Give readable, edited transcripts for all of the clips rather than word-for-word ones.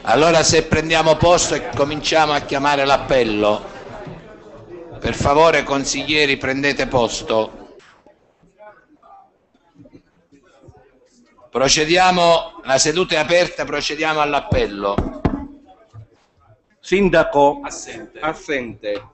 Allora se prendiamo posto e cominciamo a chiamare l'appello. Per favore consiglieri, prendete posto. Procediamo, la seduta è aperta, procediamo all'appello. Sindaco Assente. assente.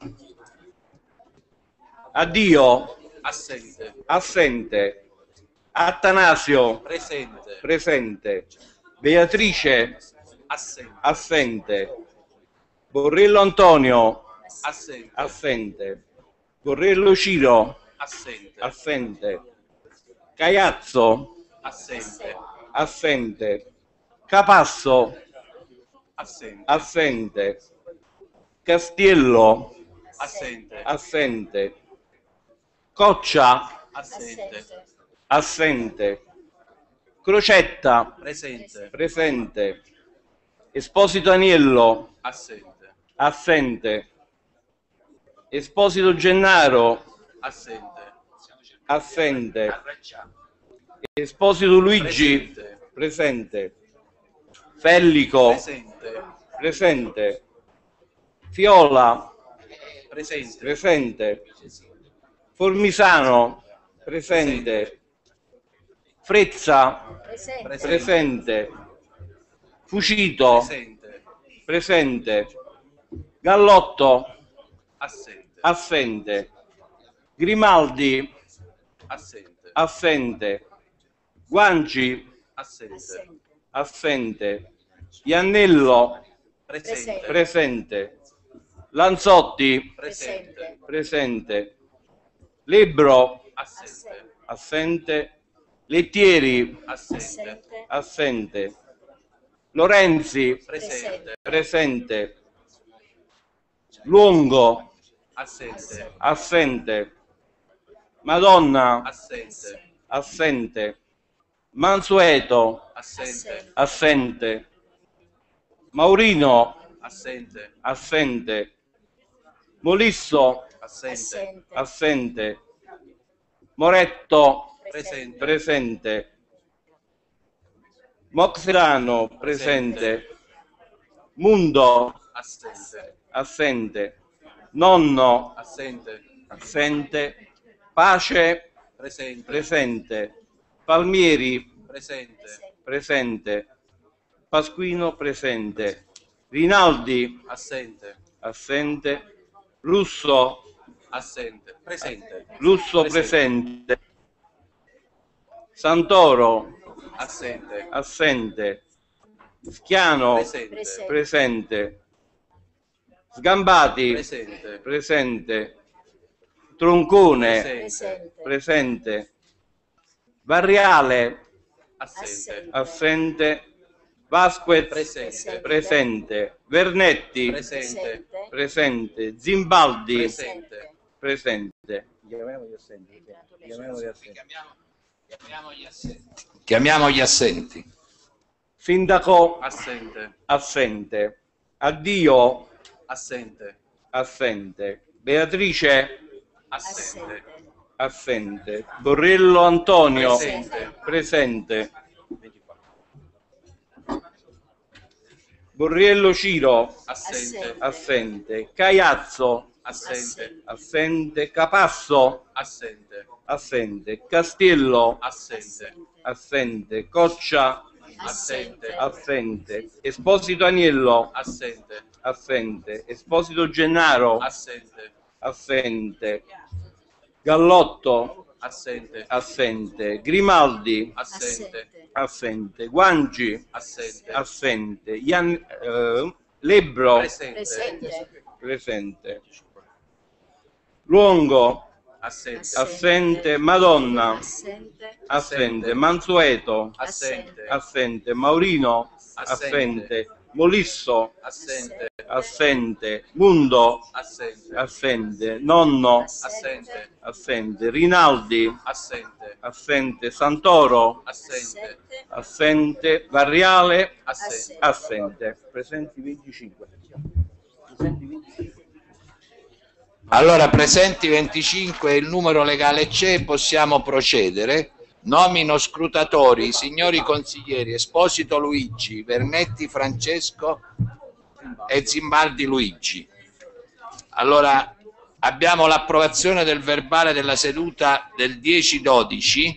Addio Assente. assente. Attanasio Presente. presente. Beatrice Assente. assente. Borrello Antonio Assente. assente. Borrello Ciro Assente. assente. Caiazzo Assente. assente. Capasso Assente. assente. Castiello Assente. assente. Coccia Assente. assente. Crocetta Presente. presente. Esposito Aniello Assente. assente. Esposito Gennaro Assente. assente. Esposito Luigi Presente. presente. Fellico Presente. presente. Fiola Presente. presente. Formisano presente. Frezza presente. Fucito Presente. presente. Gallotto Assente. assente. Grimaldi Assente. assente. Guanci Assente. assente. Iannello Presente. presente. Lanzotti Presente. presente. Lebbro Assente. assente. Lettieri Assente. assente. Lorenzi Presente. presente. Luongo Assente. assente. Madonna Assente. assente. Mansueto Assente. assente. Maurino Assente. assente. Molisso Assente. assente. Moretto Presente. presente. Moxerano presente. Mundo Assente. assente. Nonno Assente. assente. Pace Presente. presente. Palmieri Presente. presente. Pasquino presente. Rinaldi Assente. assente. Russo Assente. Presente. Russo presente. Santoro Assente. assente. Schiano Presente. presente. Sgambati Presente. presente. Troncone Presente. presente. Varriale Assente. assente. Vasquez Presente. presente. Vernetti Presente. presente. Zimbaldi Presente. presente. Chiamiamo gli assenti. Sindaco Assente. assente. Addio Assente. assente. Beatrice Assente. assente. Borrello Antonio Presente. presente. Borriello Ciro Assente. assente. Caiazzo Assente. assente. Capasso Assente. assente. Castiello Assente. assente. Coccia Assente. assente. Esposito Aniello Assente. assente. Esposito Gennaro Assente. assente. Gallotto Assente. assente. Grimaldi Assente. assente. Guanci Assente. assente. Lebbro Presente. presente. Luongo Assente. assente. Madonna assente. Mansueto Assente. assente. Maurino Assente. assente. Molisso Assente. assente. Mundo Assente. assente. Nonno Assente. assente. Rinaldi Assente. assente. Santoro Assente. assente. Varriale Assente. assente. Presenti 25. Presenti 25. Allora, presenti 25, il numero legale c'è, possiamo procedere. Nomino scrutatori i signori consiglieri Esposito Luigi, Vernetti Francesco e Zimbaldi Luigi. Allora, abbiamo l'approvazione del verbale della seduta del 10-12.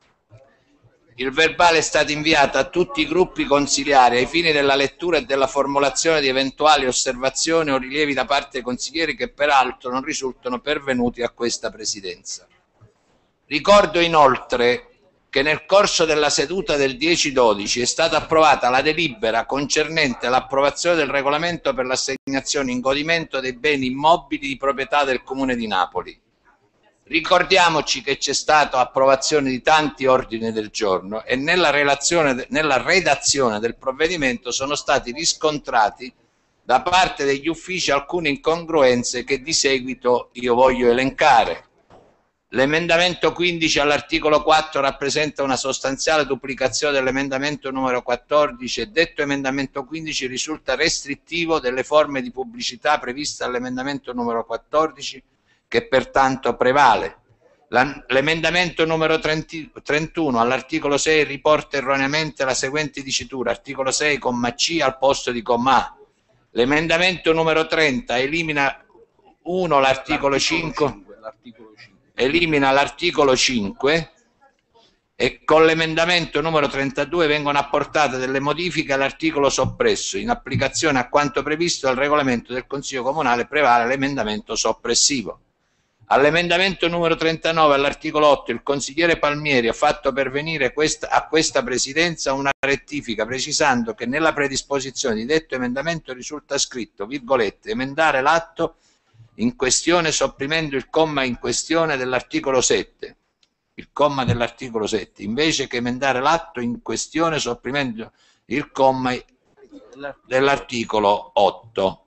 Il verbale è stato inviato a tutti i gruppi consiliari ai fini della lettura e della formulazione di eventuali osservazioni o rilievi da parte dei consiglieri che peraltro non risultano pervenuti a questa Presidenza. Ricordo inoltre che nel corso della seduta del 10-12 è stata approvata la delibera concernente l'approvazione del regolamento per l'assegnazione in godimento dei beni immobili di proprietà del Comune di Napoli. Ricordiamoci che c'è stata approvazione di tanti ordini del giorno e nella redazione del provvedimento sono stati riscontrati da parte degli uffici alcune incongruenze che di seguito io voglio elencare. L'emendamento 15 all'articolo 4 rappresenta una sostanziale duplicazione dell'emendamento numero 14 e detto emendamento 15 risulta restrittivo delle forme di pubblicità previste all'emendamento numero 14 che pertanto prevale. L'emendamento numero 31 all'articolo 6 riporta erroneamente la seguente dicitura, articolo 6, comma C al posto di comma A. L'emendamento numero 30 elimina l'articolo 5, elimina l'articolo 5 e con l'emendamento numero 32 vengono apportate delle modifiche all'articolo soppresso. In applicazione a quanto previsto dal regolamento del Consiglio Comunale prevale l'emendamento soppressivo. All'emendamento numero 39 all'articolo 8 il consigliere Palmieri ha fatto pervenire a questa Presidenza una rettifica precisando che nella predisposizione di detto emendamento risulta scritto, virgolette, emendare l'atto in questione sopprimendo il comma in questione dell'articolo 7, il comma dell'articolo 7, invece che emendare l'atto in questione sopprimendo il comma dell'articolo 8.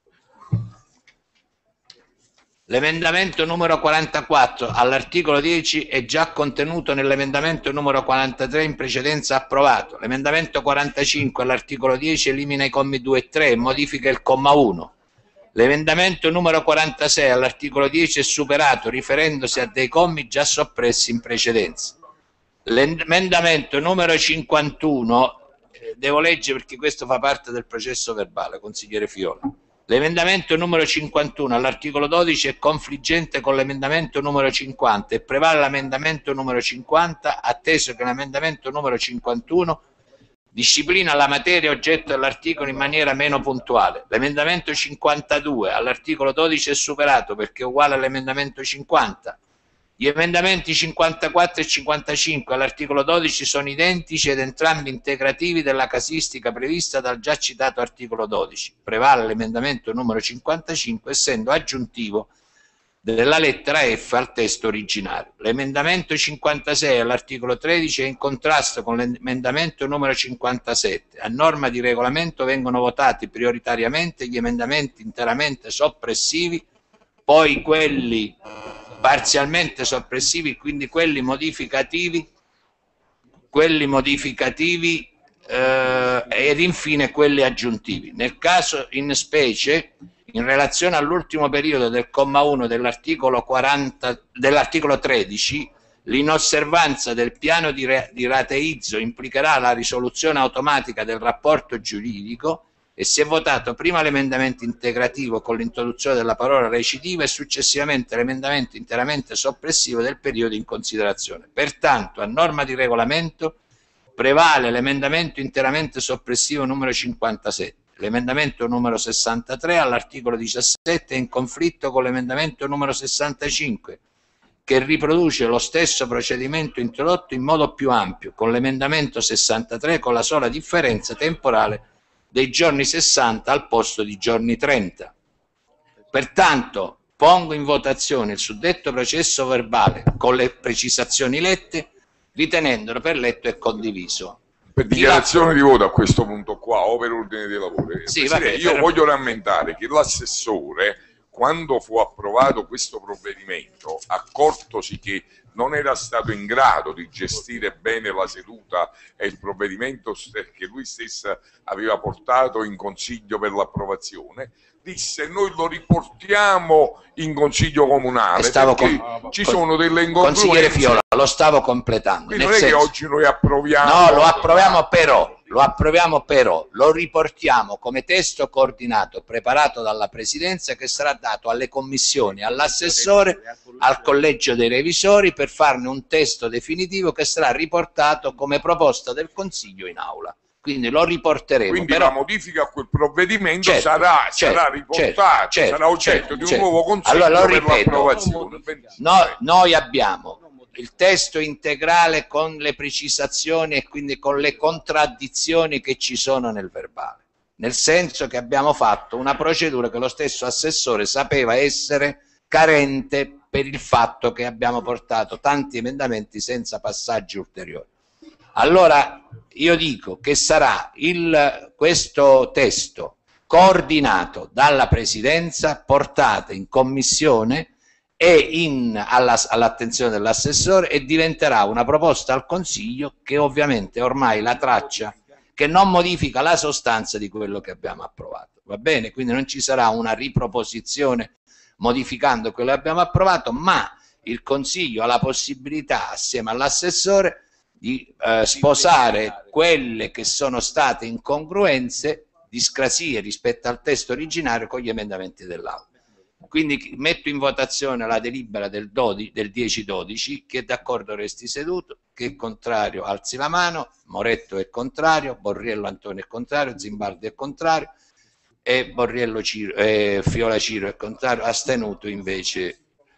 L'emendamento numero 44 all'articolo 10 è già contenuto nell'emendamento numero 43 in precedenza approvato. L'emendamento 45 all'articolo 10 elimina i commi 2 e 3 e modifica il comma 1. L'emendamento numero 46 all'articolo 10 è superato riferendosi a dei commi già soppressi in precedenza. L'emendamento numero 51, devo leggere perché questo fa parte del processo verbale, consigliere Fiola. L'emendamento numero 51 all'articolo 12 è confliggente con l'emendamento numero 50 e prevale l'emendamento numero 50 atteso che l'emendamento numero 51 disciplina la materia oggetto dell'articolo in maniera meno puntuale. L'emendamento 52 all'articolo 12 è superato perché è uguale all'emendamento 50. Gli emendamenti 54 e 55 all'articolo 12 sono identici ed entrambi integrativi della casistica prevista dal già citato articolo 12. Prevale l'emendamento numero 55 essendo aggiuntivo della lettera F al testo originario. L'emendamento 56 all'articolo 13 è in contrasto con l'emendamento numero 57. A norma di regolamento vengono votati prioritariamente gli emendamenti interamente soppressivi, poi quelli parzialmente soppressivi, quindi quelli modificativi ed infine quelli aggiuntivi. Nel caso in specie, in relazione all'ultimo periodo del comma 1 dell'articolo 13, l'inosservanza del piano di rateizzo implicherà la risoluzione automatica del rapporto giuridico e si è votato prima l'emendamento integrativo con l'introduzione della parola recidiva e successivamente l'emendamento interamente soppressivo del periodo in considerazione. Pertanto, a norma di regolamento, prevale l'emendamento interamente soppressivo numero 57. L'emendamento numero 63 all'articolo 17 è in conflitto con l'emendamento numero 65, che riproduce lo stesso procedimento introdotto in modo più ampio, con l'emendamento 63 con la sola differenza temporale dei giorni 60 al posto di giorni 30. Pertanto pongo in votazione il suddetto processo verbale con le precisazioni lette, ritenendolo per letto e condiviso. Per dichiarazione di voto a questo punto qua o per ordine dei lavori. Sì, Presidente, vabbè, io voglio rammentare che l'assessore quando fu approvato questo provvedimento, accortosi che non era stato in grado di gestire bene la seduta e il provvedimento che lui stesso aveva portato in Consiglio per l'approvazione, disse: noi lo riportiamo in Consiglio Comunale perché ci sono delle incongruenze. Consigliere Fiola, lo stavo completando. Quindi non è che oggi noi approviamo. No, lo approviamo però, lo riportiamo come testo coordinato, preparato dalla Presidenza, che sarà dato alle commissioni, all'assessore, al collegio dei revisori, per farne un testo definitivo che sarà riportato come proposta del Consiglio in aula. Quindi lo riporteremo. Quindi però la modifica a quel provvedimento sarà riportata, sarà oggetto di un nuovo Consiglio allora, per l'approvazione. Noi abbiamo il testo integrale con le precisazioni e quindi con le contraddizioni che ci sono nel verbale, nel senso che abbiamo fatto una procedura che lo stesso assessore sapeva essere carente per il fatto che abbiamo portato tanti emendamenti senza passaggi ulteriori. Allora io dico che sarà questo testo coordinato dalla Presidenza, portato in Commissione e all'attenzione dell'assessore, e diventerà una proposta al Consiglio che ovviamente ormai la traccia, che non modifica la sostanza di quello che abbiamo approvato, va bene? Quindi non ci sarà una riproposizione modificando quello che abbiamo approvato, ma il Consiglio ha la possibilità, assieme all'assessore, di sposare quelle che sono state incongruenze, discrasie rispetto al testo originario con gli emendamenti dell'Aula. Quindi metto in votazione la delibera del 10-12, chi è d'accordo resti seduto, chi è contrario alzi la mano, Moretto è contrario, Borriello Antonio è contrario, Zimbardi è contrario e Fiola Ciro è contrario, astenuto invece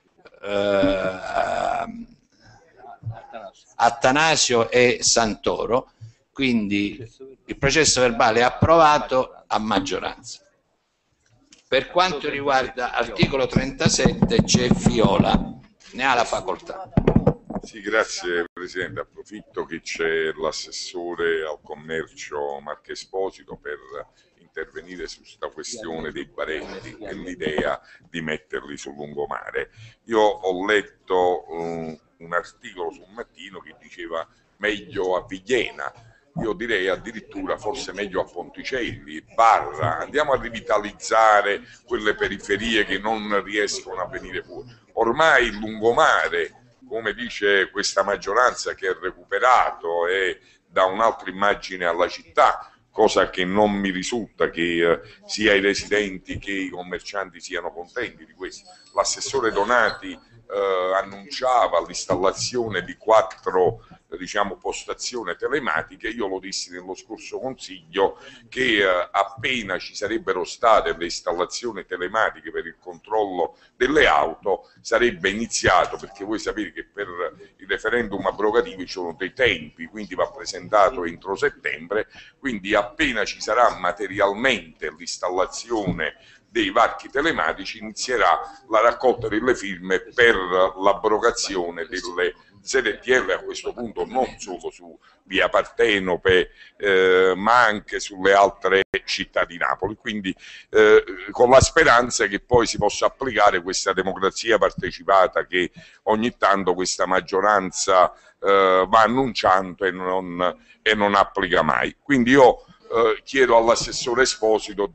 Attanasio e Santoro. Quindi il processo verbale è approvato a maggioranza. Per quanto riguarda l'articolo 37 c'è Fiola, ne ha la facoltà. Sì, grazie Presidente, approfitto che c'è l'assessore al commercio Marco Esposito per intervenire su questa questione dei baretti e l'idea di metterli sul lungomare. Io ho letto un articolo su Un Mattino che diceva meglio a Vigliena. Io direi addirittura forse meglio a Ponticelli, andiamo a rivitalizzare quelle periferie che non riescono a venire fuori. Ormai il lungomare, come dice questa maggioranza, che è recuperato e dà un'altra immagine alla città, cosa che non mi risulta che sia i residenti che i commercianti siano contenti di questo. L'assessore Donati annunciava l'installazione di 4 postazioni telematiche. Io lo dissi nello scorso Consiglio che appena ci sarebbero state le installazioni telematiche per il controllo delle auto sarebbe iniziato, perché voi sapete che per il referendum abrogativo ci sono dei tempi, quindi va presentato entro settembre, quindi appena ci sarà materialmente l'installazione dei varchi telematici inizierà la raccolta delle firme per l'abrogazione delle ZTL, a questo punto non solo su via Partenope ma anche sulle altre città di Napoli, quindi con la speranza che poi si possa applicare questa democrazia partecipata che ogni tanto questa maggioranza va annunciando e non applica mai. Quindi io chiedo all'assessore Esposito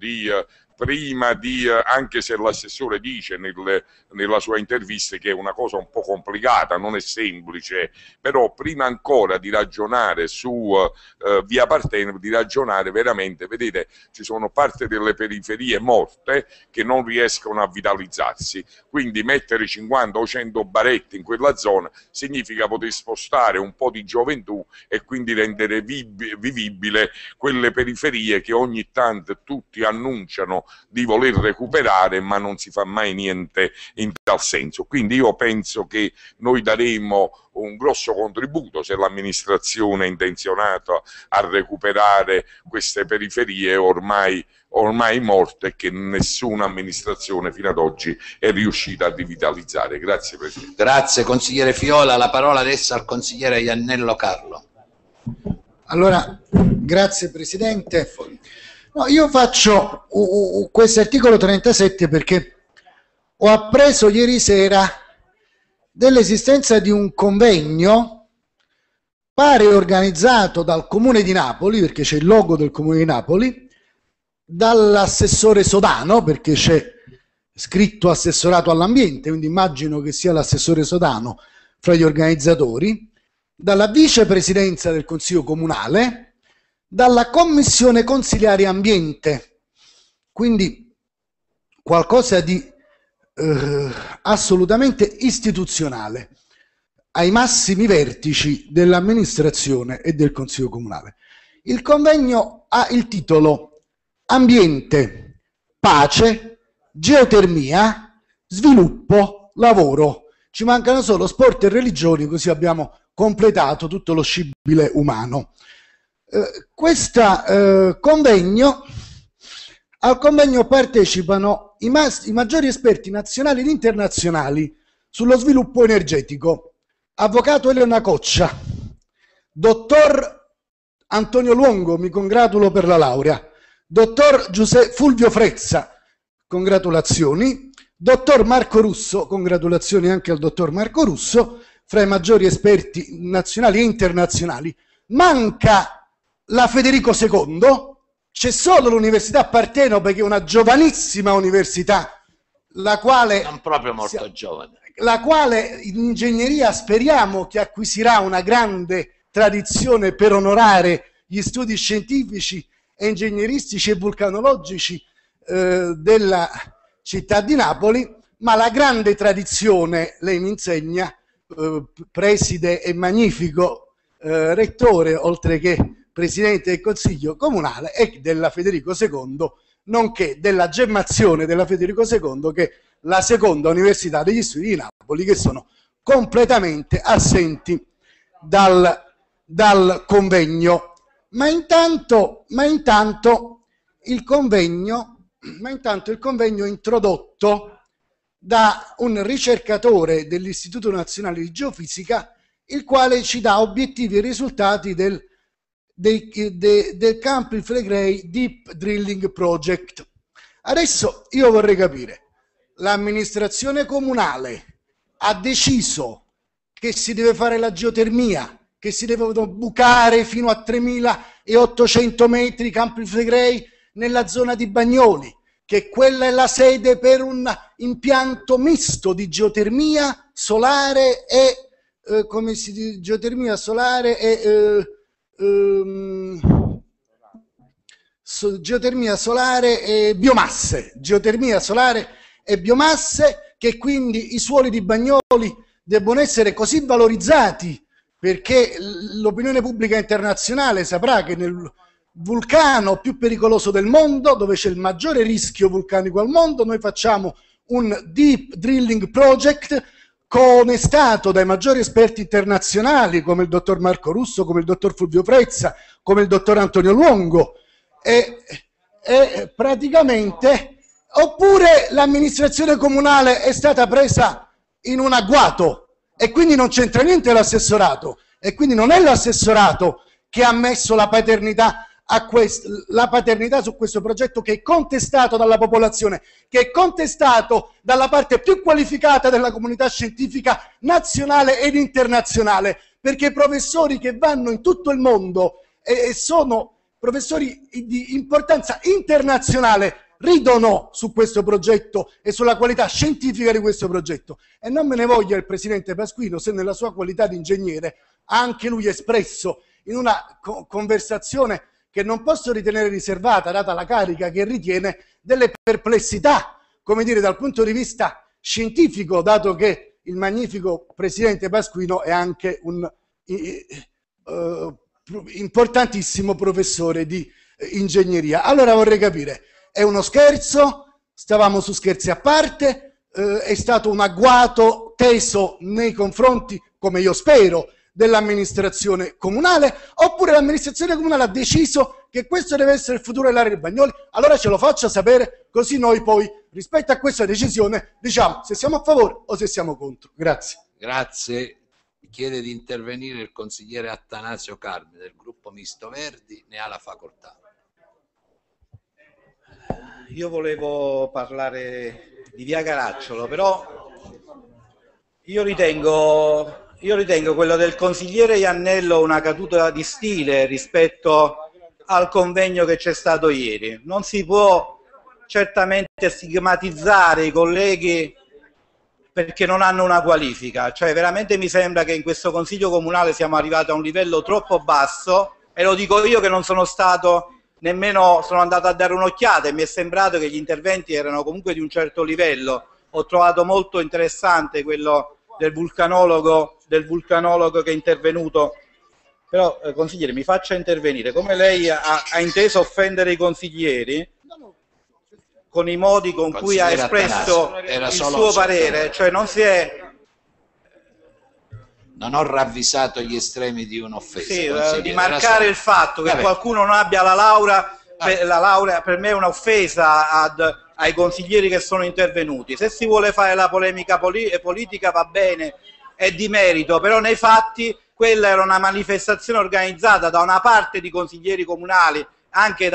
anche se l'assessore dice nella sua intervista che è una cosa un po' complicata, non è semplice, però prima ancora di ragionare su via Partenope, di ragionare veramente, vedete, ci sono parte delle periferie morte che non riescono a vitalizzarsi, quindi mettere 50 o 100 baretti in quella zona significa poter spostare un po' di gioventù e quindi rendere vivibile quelle periferie che ogni tanto tutti annunciano di voler recuperare, ma non si fa mai niente in tal senso. Quindi io penso che noi daremo un grosso contributo se l'amministrazione è intenzionata a recuperare queste periferie ormai morte, che nessuna amministrazione fino ad oggi è riuscita a rivitalizzare. Grazie Presidente. Grazie consigliere Fiola, la parola adesso al consigliere Iannello Carlo. Allora, grazie Presidente. No, io faccio questo articolo 37 perché ho appreso ieri sera dell'esistenza di un convegno, pare organizzato dal Comune di Napoli, perché c'è il logo del Comune di Napoli, dall'assessore Sodano, perché c'è scritto assessorato all'ambiente, quindi immagino che sia l'assessore Sodano fra gli organizzatori, dalla vicepresidenza del Consiglio Comunale, dalla Commissione Consiliare Ambiente, quindi qualcosa di assolutamente istituzionale, ai massimi vertici dell'amministrazione e del Consiglio Comunale. Il convegno ha il titolo Ambiente, Pace, Geotermia, Sviluppo, Lavoro. Ci mancano solo sport e religioni, così abbiamo completato tutto lo scibile umano. Al convegno partecipano i maggiori esperti nazionali ed internazionali sullo sviluppo energetico. Avvocato Elena Coccia, dottor Antonio Luongo, mi congratulo per la laurea, dottor Fulvio Frezza, congratulazioni, dottor Marco Russo, congratulazioni anche al dottor Marco Russo, fra i maggiori esperti nazionali e internazionali. Manca la Federico II, c'è solo l'Università Partenope, che è una giovanissima università, la quale non proprio molto giovane, la quale in ingegneria speriamo che acquisirà una grande tradizione per onorare gli studi scientifici e ingegneristici e vulcanologici della città di Napoli, ma la grande tradizione, lei mi insegna, preside e magnifico rettore, oltre che presidente del Consiglio Comunale, e della Federico II, nonché della gemmazione della Federico II, che è la seconda università degli studi di Napoli, che sono completamente assenti dal convegno. Ma intanto il convegno è introdotto da un ricercatore dell'Istituto Nazionale di Geofisica, il quale ci dà obiettivi e risultati del Campi Flegrei Deep Drilling Project. Adesso io vorrei capire, l'amministrazione comunale ha deciso che si deve fare la geotermia, che si devono bucare fino a 3.800 metri Campi Flegrei nella zona di Bagnoli, che quella è la sede per un impianto misto di geotermia solare e geotermia solare e geotermia solare e biomasse, che quindi i suoli di Bagnoli debbono essere così valorizzati, perché l'opinione pubblica internazionale saprà che nel vulcano più pericoloso del mondo, dove c'è il maggiore rischio vulcanico al mondo, noi facciamo un Deep Drilling Project coonestato dai maggiori esperti internazionali, come il dottor Marco Russo, come il dottor Fulvio Frezza, come il dottor Antonio Luongo, e praticamente, oppure l'amministrazione comunale è stata presa in un agguato e quindi non c'entra niente l'assessorato, e quindi non è l'assessorato che ha messo la paternità su questo progetto, che è contestato dalla popolazione, che è contestato dalla parte più qualificata della comunità scientifica nazionale ed internazionale, perché i professori che vanno in tutto il mondo e sono professori di importanza internazionale ridono su questo progetto e sulla qualità scientifica di questo progetto. E non me ne voglia il presidente Pasquino se nella sua qualità di ingegnere ha anche lui espresso in una conversazione che non posso ritenere riservata, data la carica che ritiene, delle perplessità, come dire, dal punto di vista scientifico, dato che il magnifico presidente Pasquino è anche un importantissimo professore di ingegneria. Allora vorrei capire, è uno scherzo? Stavamo su Scherzi a parte? È stato un agguato teso nei confronti, come io spero, dell'amministrazione comunale, oppure l'amministrazione comunale ha deciso che questo deve essere il futuro dell'area di Bagnoli? Allora ce lo faccia sapere, così noi poi rispetto a questa decisione diciamo se siamo a favore o se siamo contro. Grazie. Grazie. Chiede di intervenire il consigliere Attanasio Carmi del gruppo Misto Verdi, ne ha la facoltà. Io volevo parlare di via Caracciolo, però io ritengo quello del consigliere Iannello una caduta di stile rispetto al convegno che c'è stato ieri. Non si può certamente stigmatizzare i colleghi perché non hanno una qualifica, cioè veramente mi sembra che in questo Consiglio Comunale siamo arrivati a un livello troppo basso, e lo dico io che non sono stato nemmeno, sono andato a dare un'occhiata e mi è sembrato che gli interventi erano comunque di un certo livello. Ho trovato molto interessante quello del vulcanologo che è intervenuto, però consigliere mi faccia intervenire. Come lei ha inteso offendere i consiglieri con i modi con cui ha espresso il suo parere, cioè non si è... Non ho ravvisato gli estremi di un'offesa. Sì, di marcare il fatto che qualcuno non abbia la laurea per me è un'offesa ai consiglieri che sono intervenuti. Se si vuole fare la polemica politica va bene, è di merito, però nei fatti quella era una manifestazione organizzata da una parte di consiglieri comunali, anche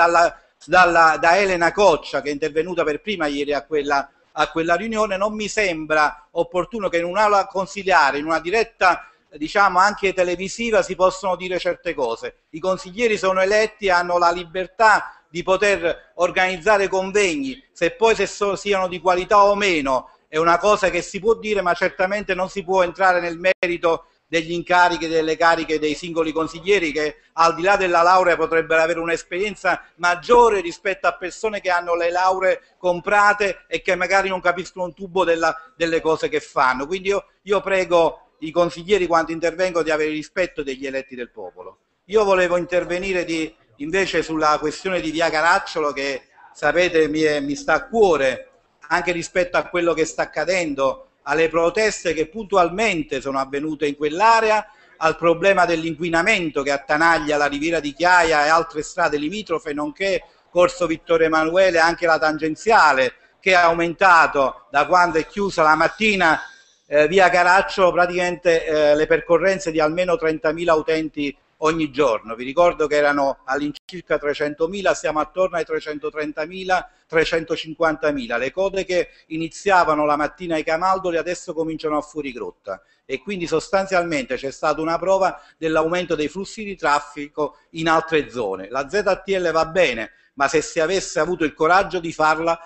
da Elena Coccia, che è intervenuta per prima ieri a quella riunione. Non mi sembra opportuno che in un'aula consiliare, in una diretta diciamo anche televisiva, si possono dire certe cose. I consiglieri sono eletti, hanno la libertà di poter organizzare convegni, se poi siano di qualità o meno è una cosa che si può dire, ma certamente non si può entrare nel merito degli incarichi, delle cariche dei singoli consiglieri, che al di là della laurea potrebbero avere un'esperienza maggiore rispetto a persone che hanno le lauree comprate e che magari non capiscono un tubo delle cose che fanno. Quindi io prego i consiglieri, quando intervengono, di avere rispetto degli eletti del popolo. Io volevo intervenire invece sulla questione di via Caracciolo, che sapete mi sta a cuore, anche rispetto a quello che sta accadendo, alle proteste che puntualmente sono avvenute in quell'area, al problema dell'inquinamento che attanaglia la Riviera di Chiaia e altre strade limitrofe, nonché Corso Vittorio Emanuele, anche la tangenziale, che ha aumentato da quando è chiusa la mattina via Caracciolo, praticamente le percorrenze di almeno 30.000 utenti ogni giorno. Vi ricordo che erano all'incirca 300.000, siamo attorno ai 330.000, 350.000. Le code che iniziavano la mattina ai Camaldoli adesso cominciano a fuorigrotta, e quindi sostanzialmente c'è stata una prova dell'aumento dei flussi di traffico in altre zone. La ZTL va bene, ma se si avesse avuto il coraggio di farla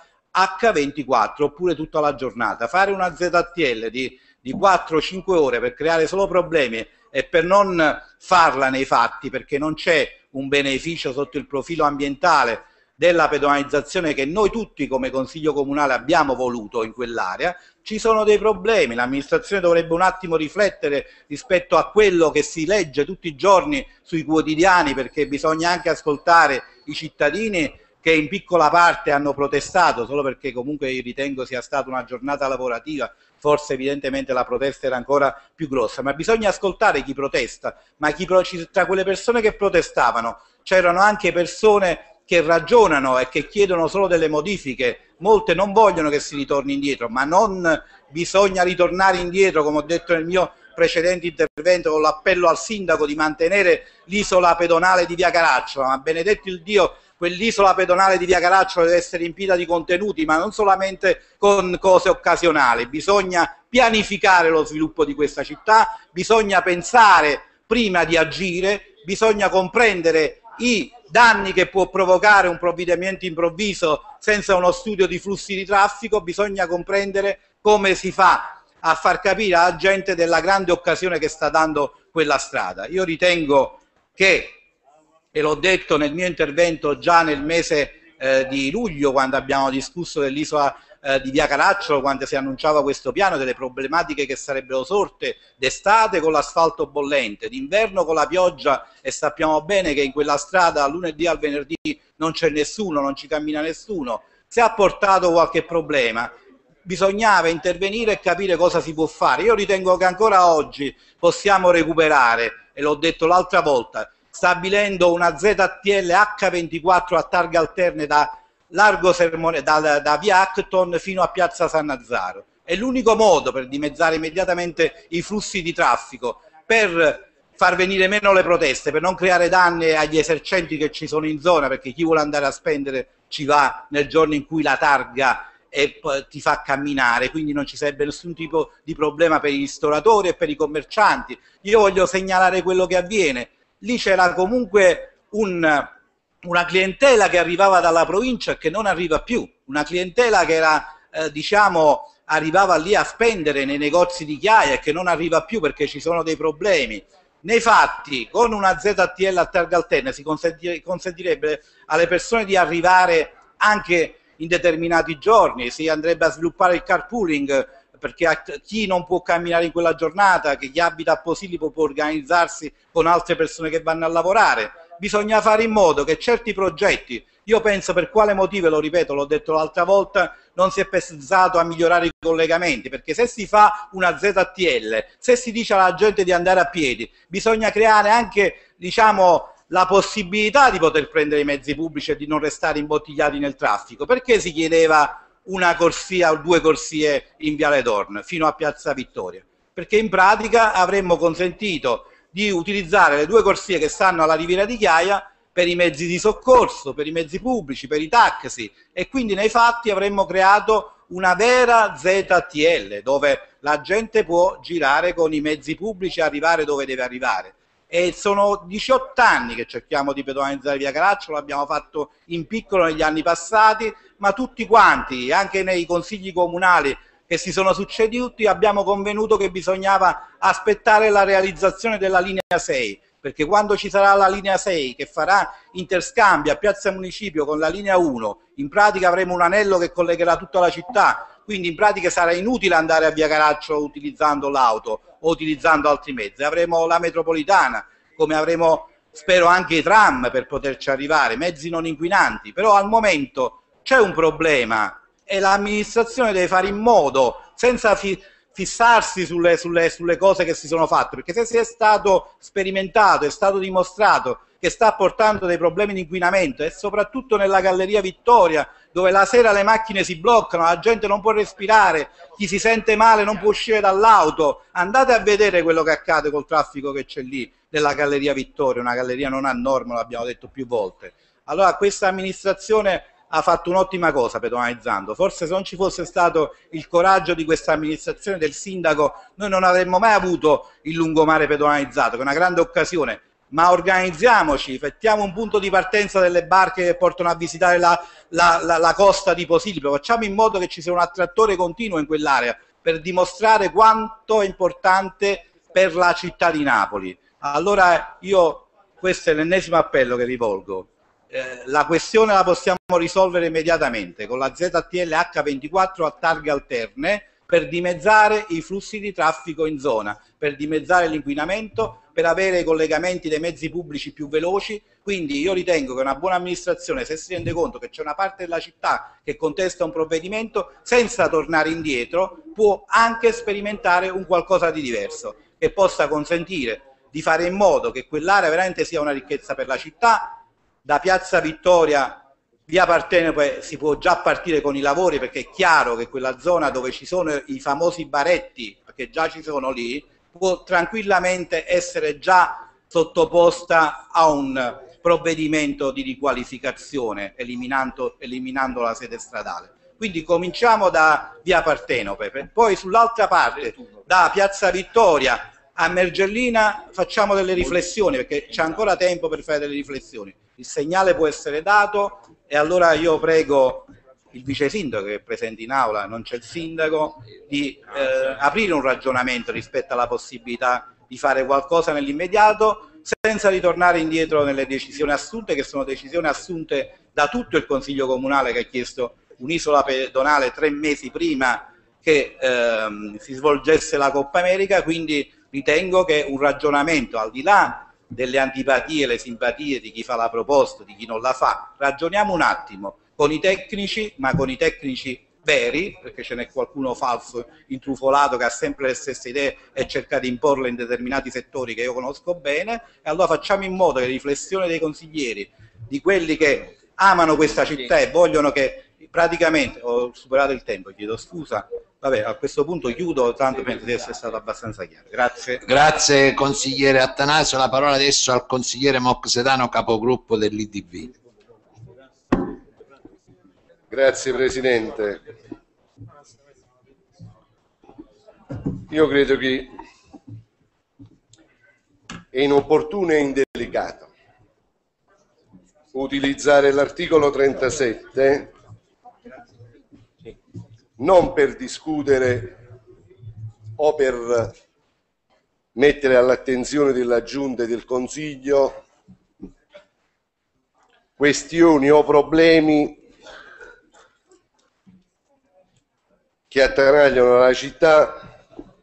H24 oppure tutta la giornata, fare una ZTL di 4-5 ore per creare solo problemi e per non farla nei fatti, perché non c'è un beneficio sotto il profilo ambientale della pedonalizzazione che noi tutti come Consiglio Comunale abbiamo voluto in quell'area, ci sono dei problemi. L'amministrazione dovrebbe un attimo riflettere rispetto a quello che si legge tutti i giorni sui quotidiani, perché bisogna anche ascoltare i cittadini che in piccola parte hanno protestato, solo perché comunque io ritengo sia stata una giornata lavorativa, forse evidentemente la protesta era ancora più grossa, ma bisogna ascoltare chi protesta, ma tra quelle persone che protestavano c'erano anche persone che ragionano e che chiedono solo delle modifiche. Molte non vogliono che si ritorni indietro, ma non bisogna ritornare indietro, come ho detto nel mio precedente intervento, con l'appello al sindaco di mantenere l'isola pedonale di via Caracciolo. Ma benedetto il Dio, quell'isola pedonale di via Caracciolo deve essere riempita di contenuti, ma non solamente con cose occasionali. Bisogna pianificare lo sviluppo di questa città, bisogna pensare prima di agire, bisogna comprendere i danni che può provocare un provvedimento improvviso senza uno studio di flussi di traffico, bisogna comprendere come si fa a far capire alla gente della grande occasione che sta dando quella strada. Io ritengo che, e l'ho detto nel mio intervento già nel mese di luglio, quando abbiamo discusso dell'isola di via Caracciolo, quando si annunciava questo piano, delle problematiche che sarebbero sorte d'estate con l'asfalto bollente, d'inverno con la pioggia, e sappiamo bene che in quella strada dal lunedì al venerdì non c'è nessuno, non ci cammina nessuno. Se ha portato qualche problema, bisognava intervenire e capire cosa si può fare. Io ritengo che ancora oggi possiamo recuperare, e l'ho detto l'altra volta, stabilendo una ZTL H24 a targhe alterne da via Acton fino a piazza San Nazzaro. È l'unico modo per dimezzare immediatamente i flussi di traffico, per far venire meno le proteste, per non creare danni agli esercenti che ci sono in zona, perché chi vuole andare a spendere ci va nel giorno in cui la targa e ti fa camminare, quindi non ci sarebbe nessun tipo di problema per i ristoratori e per i commercianti. Io voglio segnalare quello che avviene. Lì c'era comunque una clientela che arrivava dalla provincia e che non arriva più, una clientela che era, diciamo, arrivava lì a spendere nei negozi di Chiaia e che non arriva più perché ci sono dei problemi. Nei fatti, con una ZTL a targa alterna si consentirebbe alle persone di arrivare anche in determinati giorni, si andrebbe a sviluppare il carpooling, perché chi non può camminare in quella giornata, che chi abita a Posillipo può organizzarsi con altre persone che vanno a lavorare. Bisogna fare in modo che certi progetti, io penso per quale motivo, lo ripeto, l'ho detto l'altra volta, non si è pensato a migliorare i collegamenti, perché se si fa una ZTL, se si dice alla gente di andare a piedi, bisogna creare anche, diciamo, la possibilità di poter prendere i mezzi pubblici e di non restare imbottigliati nel traffico. Perché si chiedeva una corsia o 2 corsie in Viale Dorn fino a Piazza Vittoria? Perché in pratica avremmo consentito di utilizzare le 2 corsie che stanno alla Riviera di Chiaia per i mezzi di soccorso, per i mezzi pubblici, per i taxi, e quindi nei fatti avremmo creato una vera ZTL dove la gente può girare con i mezzi pubblici e arrivare dove deve arrivare. E sono 18 anni che cerchiamo di pedonalizzare via Caracciolo, l'abbiamo fatto in piccolo negli anni passati, ma tutti quanti, anche nei consigli comunali che si sono succeduti, abbiamo convenuto che bisognava aspettare la realizzazione della linea 6, perché quando ci sarà la linea 6 che farà interscambio a Piazza Municipio con la linea 1, in pratica avremo un anello che collegherà tutta la città, quindi in pratica sarà inutile andare a via Caracciolo utilizzando l'auto o utilizzando altri mezzi. Avremo la metropolitana, come avremo, spero, anche i tram per poterci arrivare, mezzi non inquinanti. Però al momento c'è un problema e l'amministrazione deve fare in modo, senza fissarsi sulle cose che si sono fatte, perché se si è stato sperimentato, è stato dimostrato che sta portando dei problemi di inquinamento, e soprattutto nella Galleria Vittoria, dove la sera le macchine si bloccano, la gente non può respirare, chi si sente male non può uscire dall'auto. Andate a vedere quello che accade col traffico che c'è lì nella Galleria Vittoria, una galleria non a norma, l'abbiamo detto più volte. Allora questa amministrazione ha fatto un'ottima cosa pedonalizzando. Forse se non ci fosse stato il coraggio di questa amministrazione, del sindaco, noi non avremmo mai avuto il lungomare pedonalizzato, che è una grande occasione. Ma organizziamoci, mettiamo un punto di partenza delle barche che portano a visitare la costa di Posillipo, facciamo in modo che ci sia un attrattore continuo in quell'area per dimostrare quanto è importante per la città di Napoli. Allora questo è l'ennesimo appello che rivolgo. La questione la possiamo risolvere immediatamente con la ZTL H24 a targhe alterne, per dimezzare i flussi di traffico in zona, per dimezzare l'inquinamento, per avere i collegamenti dei mezzi pubblici più veloci. Quindi io ritengo che una buona amministrazione, se si rende conto che c'è una parte della città che contesta un provvedimento, senza tornare indietro, può anche sperimentare un qualcosa di diverso, che possa consentire di fare in modo che quell'area veramente sia una ricchezza per la città. Da Piazza Vittoria, via Partenope, si può già partire con i lavori, perché è chiaro che quella zona dove ci sono i famosi baretti, che già ci sono lì, può tranquillamente essere già sottoposta a un provvedimento di riqualificazione, eliminando la sede stradale. Quindi cominciamo da via Partenope, poi sull'altra parte, da Piazza Vittoria a Mergellina, facciamo delle riflessioni, perché c'è ancora tempo per fare delle riflessioni. Il segnale può essere dato, e allora io prego il vice sindaco che è presente in aula, non c'è il sindaco, di aprire un ragionamento rispetto alla possibilità di fare qualcosa nell'immediato, senza ritornare indietro nelle decisioni assunte, che sono decisioni assunte da tutto il Consiglio Comunale, che ha chiesto un'isola pedonale 3 mesi prima che si svolgesse la Coppa America. Quindi ritengo che un ragionamento, al di là delle antipatie e le simpatie di chi fa la proposta, di chi non la fa, ragioniamo un attimo con i tecnici, ma con i tecnici veri, perché ce n'è qualcuno falso, intrufolato, che ha sempre le stesse idee e cerca di imporle in determinati settori che io conosco bene. E allora facciamo in modo che le riflessioni dei consiglieri, di quelli che amano questa città e vogliono che praticamente, ho superato il tempo, chiedo scusa, vabbè, a questo punto chiudo, tanto penso di essere stato abbastanza chiaro. Grazie. Grazie consigliere Attanasio, la parola adesso al consigliere Moxedano, capogruppo dell'IDV. Grazie Presidente. Io credo che è inopportuno e indelicato utilizzare l'articolo 37 non per discutere o per mettere all'attenzione della Giunta e del Consiglio questioni o problemi che attanagliano la città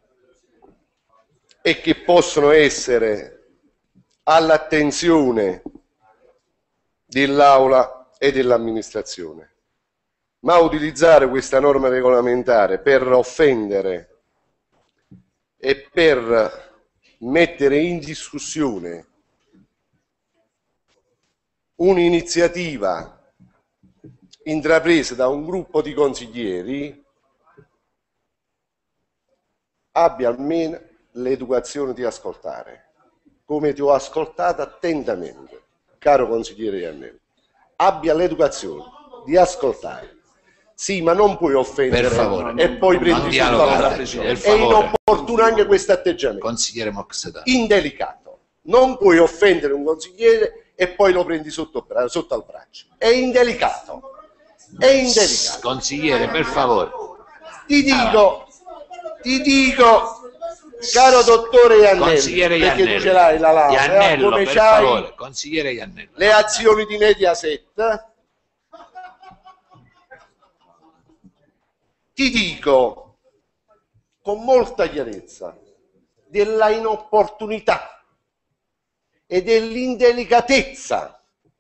e che possono essere all'attenzione dell'Aula e dell'amministrazione, ma utilizzare questa norma regolamentare per offendere e per mettere in discussione un'iniziativa intrapresa da un gruppo di consiglieri abbia almeno l'educazione di ascoltare, come ti ho ascoltato attentamente, caro consigliere Iannello. Abbia l'educazione di ascoltare. Sì, ma non puoi offendere Per favore, e poi prendi tutto alla braccia. È inopportuno anche questo atteggiamento. Consigliere Moxedano. Indelicato. Non puoi offendere un consigliere e poi lo prendi sotto al braccio. È indelicato. È indelicato. Consigliere, per favore. Ti dico, caro dottore Iannello, Consigliere perché Iannello. tu ce l'hai la laurea, Iannello, come per c'hai favore. Consigliere Iannello. le azioni di Mediaset, ti dico con molta chiarezza della inopportunità e dell'indelicatezza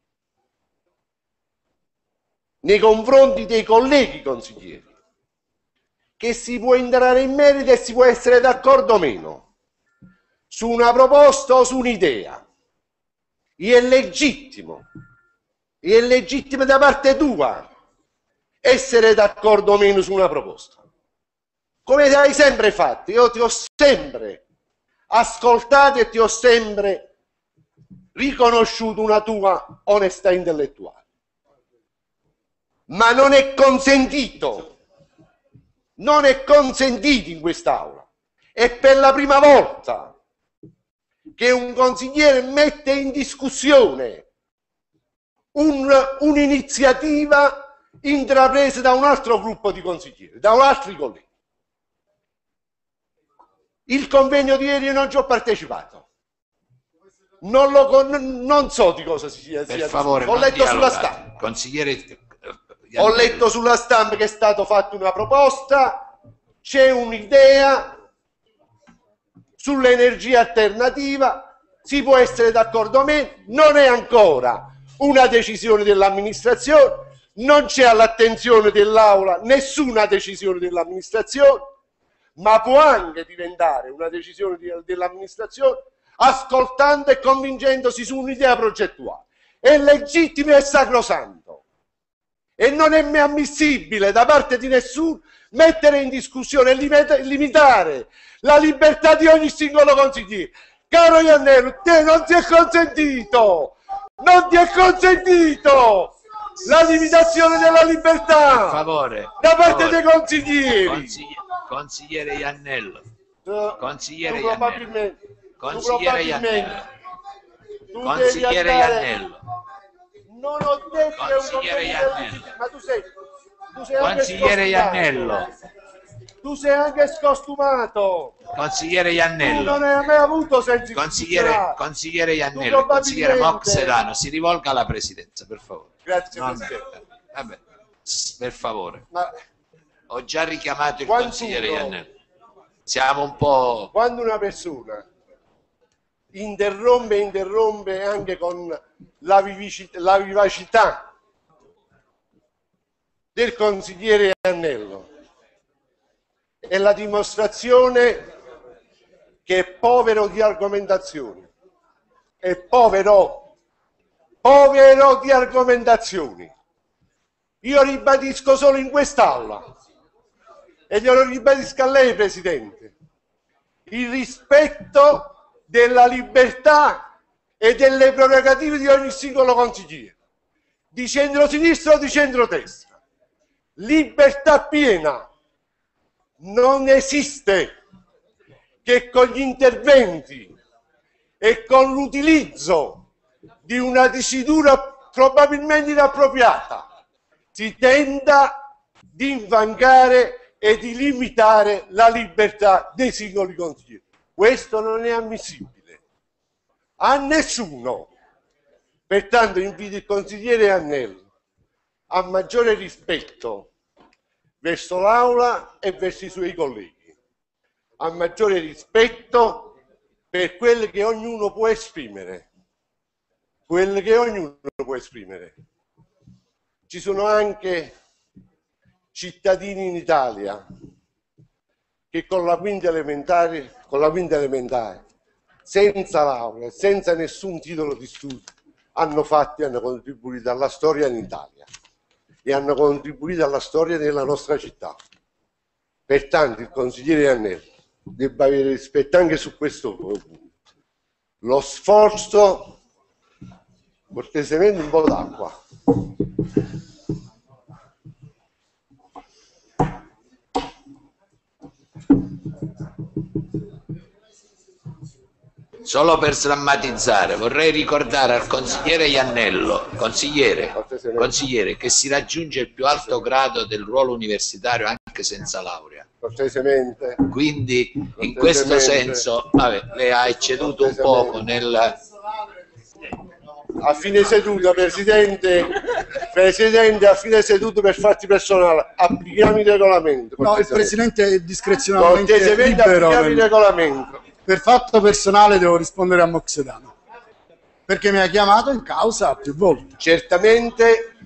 nei confronti dei colleghi consiglieri, che si può entrare in merito e si può essere d'accordo o meno su una proposta o su un'idea. È legittimo da parte tua essere d'accordo o meno su una proposta, come hai sempre fatto. Io ti ho sempre ascoltato e ti ho sempre riconosciuto una tua onestà intellettuale, ma non è consentito in quest'Aula. È per la prima volta che un consigliere mette in discussione un'iniziativa intrapresa da un altro gruppo di consiglieri, da altri colleghi. Il convegno di ieri non ci ho partecipato. Non so di cosa sia. Per favore, ho letto sulla stampa. Consigliere Ho letto sulla stampa che è stata fatta una proposta, c'è un'idea sull'energia alternativa, si può essere d'accordo o meno, non è ancora una decisione dell'amministrazione, non c'è all'attenzione dell'Aula nessuna decisione dell'amministrazione, ma può anche diventare una decisione dell'amministrazione ascoltando e convincendosi su un'idea progettuale. È legittimo e sacrosanto. E non è ammissibile da parte di nessuno mettere in discussione e limitare la libertà di ogni singolo consigliere. Caro Iannello, te non ti è consentito la limitazione della libertà, per favore, da parte dei consiglieri. Consigliere Iannello. Consigliere tu probabilmente, Consigliere Iannello. Non ho detto che è un Consigliere Iannello. ma tu sei Consigliere Iannello. Tu sei anche scostumato. Consigliere Tu Iannello. non hai mai avuto sensi Consigliere Iannello, consigliere Moxedano, si rivolga alla presidenza, per favore. Grazie, vabbè, per favore. Ma ho già richiamato il consigliere Iannello. Siamo un po'... Quando una persona interrompe anche con la vivacità del consigliere Iannello, è la dimostrazione che è povero di argomentazioni, è povero di argomentazioni. Io ribadisco solo in quest'Aula, e glielo ribadisco a lei, Presidente, il rispetto della libertà e delle prerogative di ogni singolo consigliere, di centro-sinistra o di centro-destra. Libertà piena. Non esiste che con gli interventi e con l'utilizzo di una dicitura probabilmente inappropriata si tenta di infangare e di limitare la libertà dei singoli consiglieri. Questo non è ammissibile a nessuno. Pertanto invito il consigliere Annelli a maggiore rispetto verso l'Aula e verso i suoi colleghi, a maggiore rispetto per quello che ognuno può esprimere. Ci sono anche cittadini in Italia che con la quinta elementare, senza laurea, senza nessun titolo di studio, hanno contribuito alla storia in Italia e hanno contribuito alla storia della nostra città. Pertanto il consigliere Annelli debba avere rispetto anche su questo punto. Lo sforzo, cortesemente un po' d'acqua. Solo per sdrammatizzare, vorrei ricordare al consigliere Iannello, consigliere, che si raggiunge il più alto grado del ruolo universitario anche senza laurea. Cortesemente. Quindi in questo senso, vabbè, lei ha ecceduto un poco nel... A fine seduta, Presidente, a fine seduta per fatti personali, applichiamo il regolamento. No, il Presidente è discrezionalmente libero. Applichiamo il regolamento. Per fatto personale devo rispondere a Moxedano, perché mi ha chiamato in causa più volte. Certamente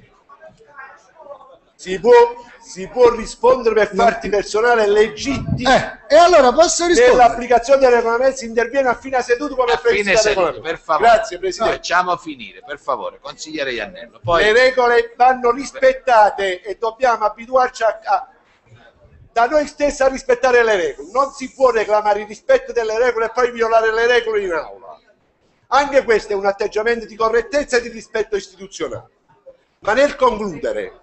si può rispondere per fatti personali legittimi. E allora posso rispondere? Nell'applicazione del regolamento si interviene a fine seduta come seduta, per favore. Grazie Presidente. Facciamo finire, per favore, consigliere Iannello. Poi... Le regole vanno rispettate e dobbiamo abituarci da noi stessi a rispettare le regole. Non si può reclamare il rispetto delle regole e poi violare le regole in aula. Anche questo è un atteggiamento di correttezza e di rispetto istituzionale. Ma nel concludere,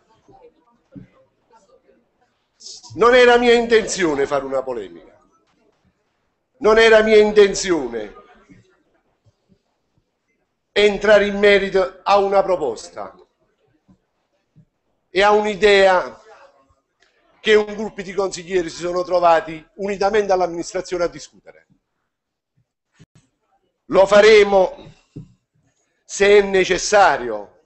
non era mia intenzione fare una polemica, non era mia intenzione entrare in merito a una proposta e a un'idea che un gruppo di consiglieri si sono trovati unitamente all'amministrazione a discutere. Lo faremo se è necessario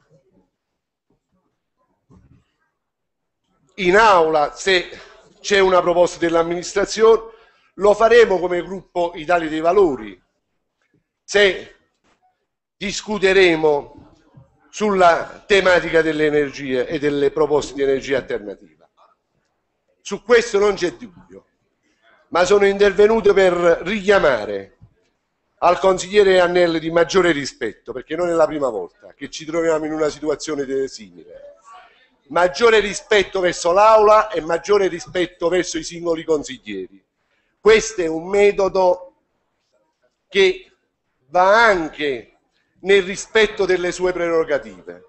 in aula, se c'è una proposta dell'amministrazione, lo faremo come gruppo Italia dei Valori se discuteremo sulla tematica delle energie e delle proposte di energia alternativa. Su questo non c'è dubbio, ma sono intervenuto per richiamare al consigliere Annelli di maggiore rispetto, perché non è la prima volta che ci troviamo in una situazione simile. Maggiore rispetto verso l'Aula e maggiore rispetto verso i singoli consiglieri. Questo è un metodo che va anche nel rispetto delle sue prerogative.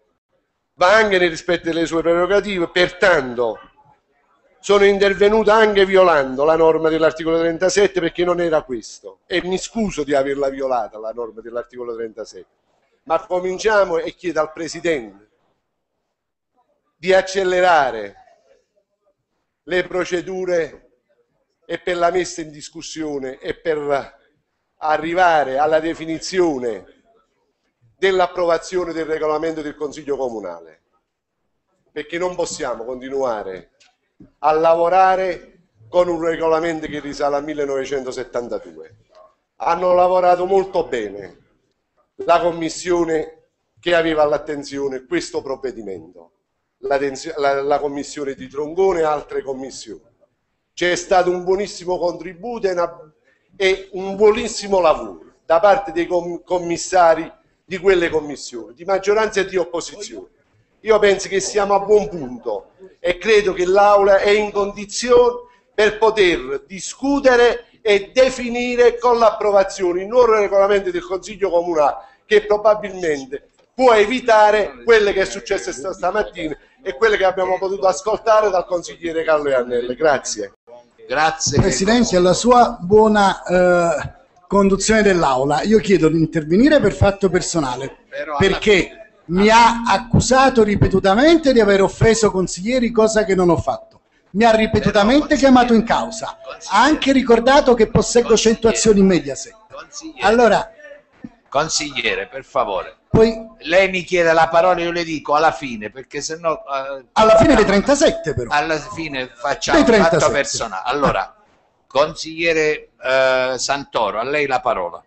Pertanto sono intervenuto anche violando la norma dell'articolo 37 perché non era questo e mi scuso di averla violata la norma dell'articolo 37, ma cominciamo e chiedo al Presidente di accelerare le procedure e per la messa in discussione e per arrivare alla definizione dell'approvazione del regolamento del Consiglio Comunale, perché non possiamo continuare a lavorare con un regolamento che risale al 1972. Hanno lavorato molto bene la commissione che aveva all'attenzione questo provvedimento, la commissione di Troncone e altre commissioni. C'è stato un buonissimo contributo e un buonissimo lavoro da parte dei commissari di quelle commissioni, di maggioranza e di opposizione. Io penso che siamo a buon punto e credo che l'Aula è in condizione per poter discutere e definire con l'approvazione il nuovo regolamento del Consiglio Comunale, che probabilmente può evitare quello che è successo stamattina e quello che abbiamo potuto ascoltare dal consigliere Carlo Iannelli. Grazie. Grazie. Presidente, alla sua buona conduzione dell'Aula, io chiedo di intervenire per fatto personale, perché mi ha accusato ripetutamente di aver offeso consiglieri, cosa che non ho fatto. Mi ha ripetutamente chiamato in causa, ha anche ricordato che posseggo 100 azioni in Mediaset. Allora, consigliere, per favore. poi Lei mi chiede la parola, io le dico alla fine, perché se no... alla fine dei 37 però. Alla fine facciamo Dei 37. fatto personale. Allora, consigliere Santoro, a lei la parola.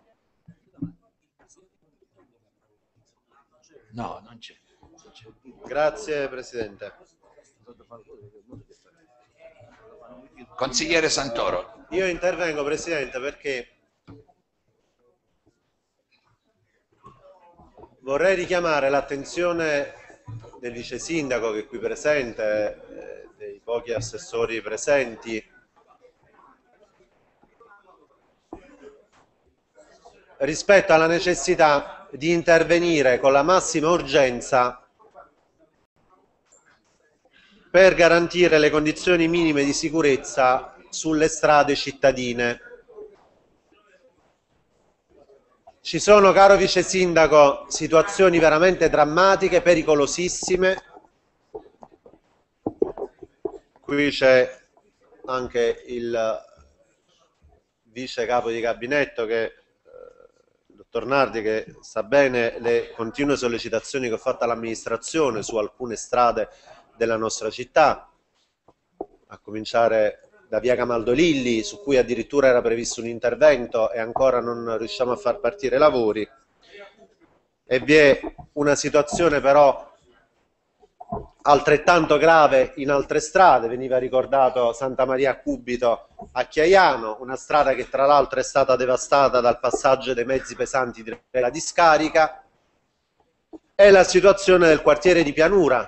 No, non c'è. Grazie Presidente. Consigliere Santoro. Io intervengo Presidente perché vorrei richiamare l'attenzione del vice sindaco che è qui presente, dei pochi assessori presenti, rispetto alla necessità di intervenire con la massima urgenza per garantire le condizioni minime di sicurezza sulle strade cittadine. Ci sono, caro vice sindaco, situazioni veramente drammatiche, pericolosissime. Qui c'è anche il vice capo di gabinetto, il dottor Nardi, che sa bene le continue sollecitazioni che ho fatto all'amministrazione su alcune strade della nostra città, a cominciare da via Camaldolilli, su cui addirittura era previsto un intervento e ancora non riusciamo a far partire i lavori. E vi è una situazione però altrettanto grave in altre strade. Veniva ricordato Santa Maria a Cubito a Chiaiano, una strada che tra l'altro è stata devastata dal passaggio dei mezzi pesanti della discarica, e la situazione del quartiere di Pianura,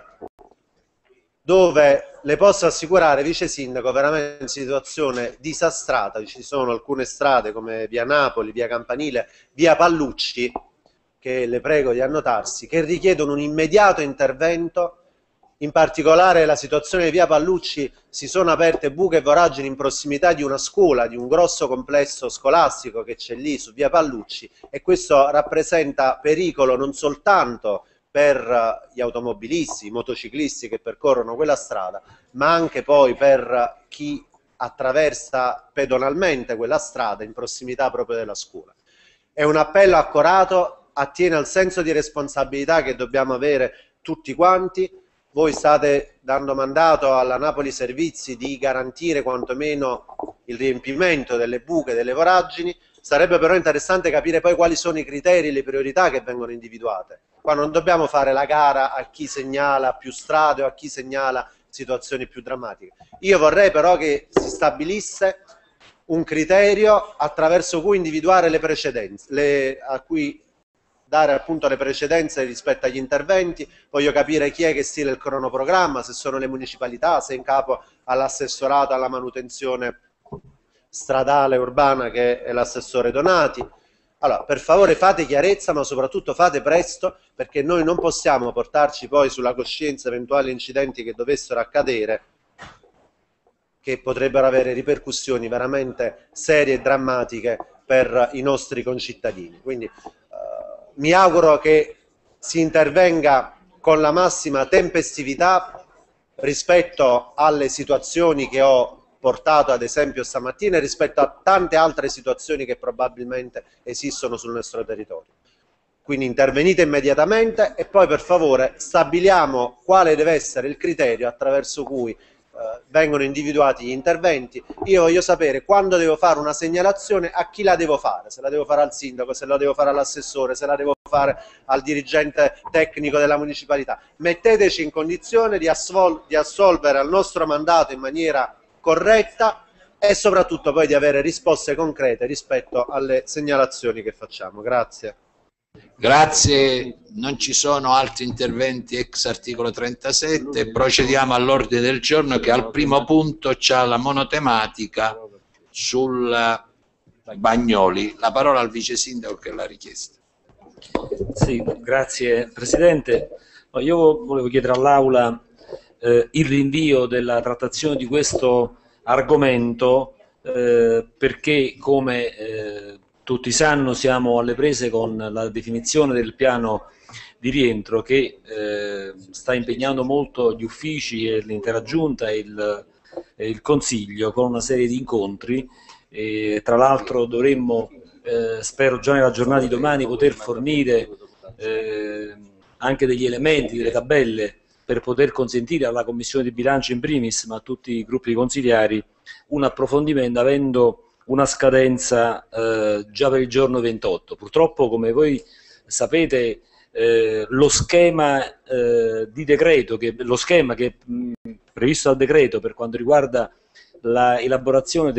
dove le posso assicurare, vice sindaco, veramente una situazione disastrata. Ci sono alcune strade come via Napoli, via Campanile, via Pallucci, che le prego di annotarsi, che richiedono un immediato intervento. In particolare la situazione di via Pallucci: si sono aperte buche e voragini in prossimità di una scuola, di un grosso complesso scolastico che c'è lì su via Pallucci, e questo rappresenta pericolo non soltanto per gli automobilisti, i motociclisti che percorrono quella strada, ma anche poi per chi attraversa pedonalmente quella strada in prossimità proprio della scuola. È un appello accorato, attiene al senso di responsabilità che dobbiamo avere tutti quanti. Voi state dando mandato alla Napoli Servizi di garantire quantomeno il riempimento delle buche, delle voragini. Sarebbe però interessante capire poi quali sono i criteri e le priorità che vengono individuate. Qua non dobbiamo fare la gara a chi segnala più strade o a chi segnala situazioni più drammatiche. Io vorrei però che si stabilisse un criterio attraverso cui individuare le precedenze, a cui dare appunto le precedenze rispetto agli interventi. Voglio capire chi è che stila il cronoprogramma, se sono le municipalità, se è in capo all'assessorato alla manutenzione stradale urbana, che è l'assessore Donati. Allora, per favore fate chiarezza, ma soprattutto fate presto, perché noi non possiamo portarci poi sulla coscienza eventuali incidenti che dovessero accadere, che potrebbero avere ripercussioni veramente serie e drammatiche per i nostri concittadini. Quindi mi auguro che si intervenga con la massima tempestività rispetto alle situazioni che ho portato ad esempio stamattina e rispetto a tante altre situazioni che probabilmente esistono sul nostro territorio. Quindi intervenite immediatamente e poi per favore stabiliamo quale deve essere il criterio attraverso cui vengono individuati gli interventi. Io voglio sapere quando devo fare una segnalazione, a chi la devo fare, se la devo fare al sindaco, se la devo fare all'assessore, se la devo fare al dirigente tecnico della municipalità. Metteteci in condizione di assolvere al nostro mandato in maniera corretta e soprattutto poi di avere risposte concrete rispetto alle segnalazioni che facciamo. Grazie. Grazie, non ci sono altri interventi ex articolo 37, procediamo all'ordine del giorno che al primo punto c'ha la monotematica sul Bagnoli. La parola al vice sindaco che l'ha richiesta. Sì, grazie Presidente. Io volevo chiedere all'Aula il rinvio della trattazione di questo argomento perché, come tutti sanno, siamo alle prese con la definizione del piano di rientro che sta impegnando molto gli uffici e l'intera giunta e il Consiglio, con una serie di incontri. Tra l'altro dovremmo, spero già nella giornata di domani, poter fornire anche degli elementi, delle tabelle, per poter consentire alla Commissione di bilancio in primis, ma a tutti i gruppi consigliari, un approfondimento avendo una scadenza già per il giorno 28. Purtroppo, come voi sapete, lo schema di decreto, lo schema che è previsto dal decreto per quanto riguarda l'elaborazione